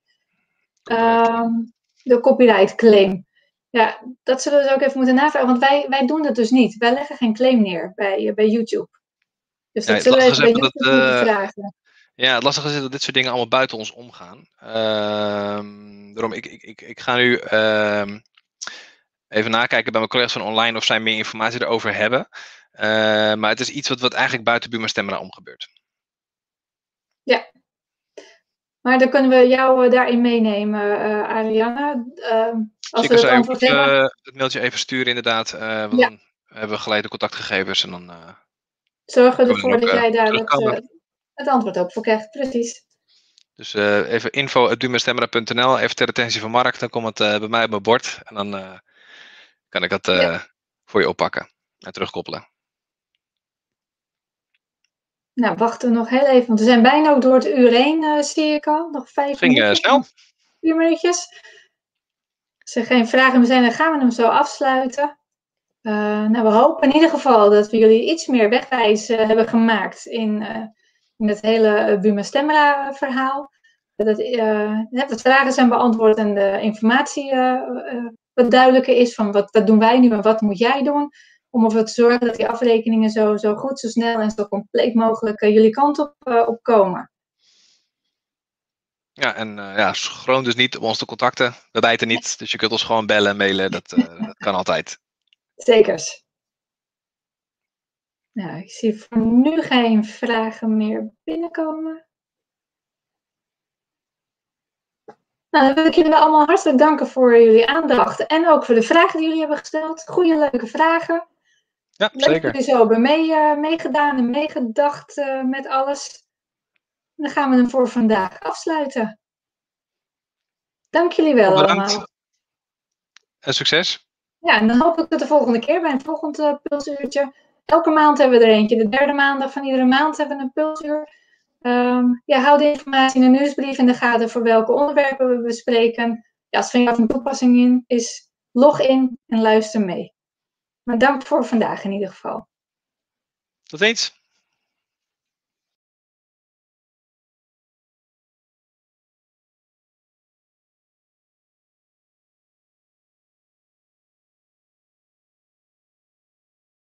De copyright claim. Ja, dat zullen we dus ook even moeten navragen. Want wij doen dat dus niet. Wij leggen geen claim neer bij YouTube. Dus dat zullen we even bij YouTube moeten vragen. Ja, het lastige is dat dit soort dingen allemaal buiten ons omgaan. Daarom, ik ga nu even nakijken bij mijn collega's van online of zij meer informatie erover hebben. Maar het is iets wat eigenlijk buiten Buma Stemra om gebeurt. Ja. Maar dan kunnen we jou daarin meenemen, Ariane. Als we het antwoord hebben. Het mailtje even sturen inderdaad. Want dan hebben we gelijk de contactgegevens. En dan zorgen we ervoor dat jij daar het antwoord op voor krijgt. Precies. Dus even info@bumastemra.nl. Even ter attentie van Mark. Dan komt het bij mij op mijn bord. En dan kan ik dat voor je oppakken. En terugkoppelen. Nou, wachten we nog heel even. Want we zijn bijna ook door het uur heen, zie ik al. Nog 5 minuten. Ging snel. 4 minuutjes. Als er geen vragen meer zijn, dan gaan we hem zo afsluiten. Nou, we hopen in ieder geval dat we jullie iets meer wegwijs hebben gemaakt in het hele Buma Stemra verhaal. Dat de vragen zijn beantwoord en de informatie wat duidelijker is van wat doen wij nu en wat moet jij doen. Om ervoor te zorgen dat die afrekeningen zo goed, zo snel en zo compleet mogelijk jullie kant op komen. Ja, en schroom dus niet om ons te contacten. We bijten niet, dus je kunt ons gewoon bellen, mailen. Dat kan altijd. Zekers. Nou, ik zie voor nu geen vragen meer binnenkomen. Nou, dan wil ik jullie allemaal hartelijk danken voor jullie aandacht. En ook voor de vragen die jullie hebben gesteld. Goeie, leuke vragen. Ja, leuk zeker. dat jullie zo hebben meegedaan en meegedacht met alles. En dan gaan we hem voor vandaag afsluiten. Dank jullie wel allemaal. En succes. Ja, en dan hoop ik tot de volgende keer bij een volgend pulsuurtje. Elke maand hebben we er eentje. De derde maandag van iedere maand hebben we een pulsuur. Hou de informatie in de nieuwsbrief in de gaten voor welke onderwerpen we bespreken. Ja, als er van toepassing is, log in en luister mee. Maar dank voor vandaag in ieder geval. Tot ziens.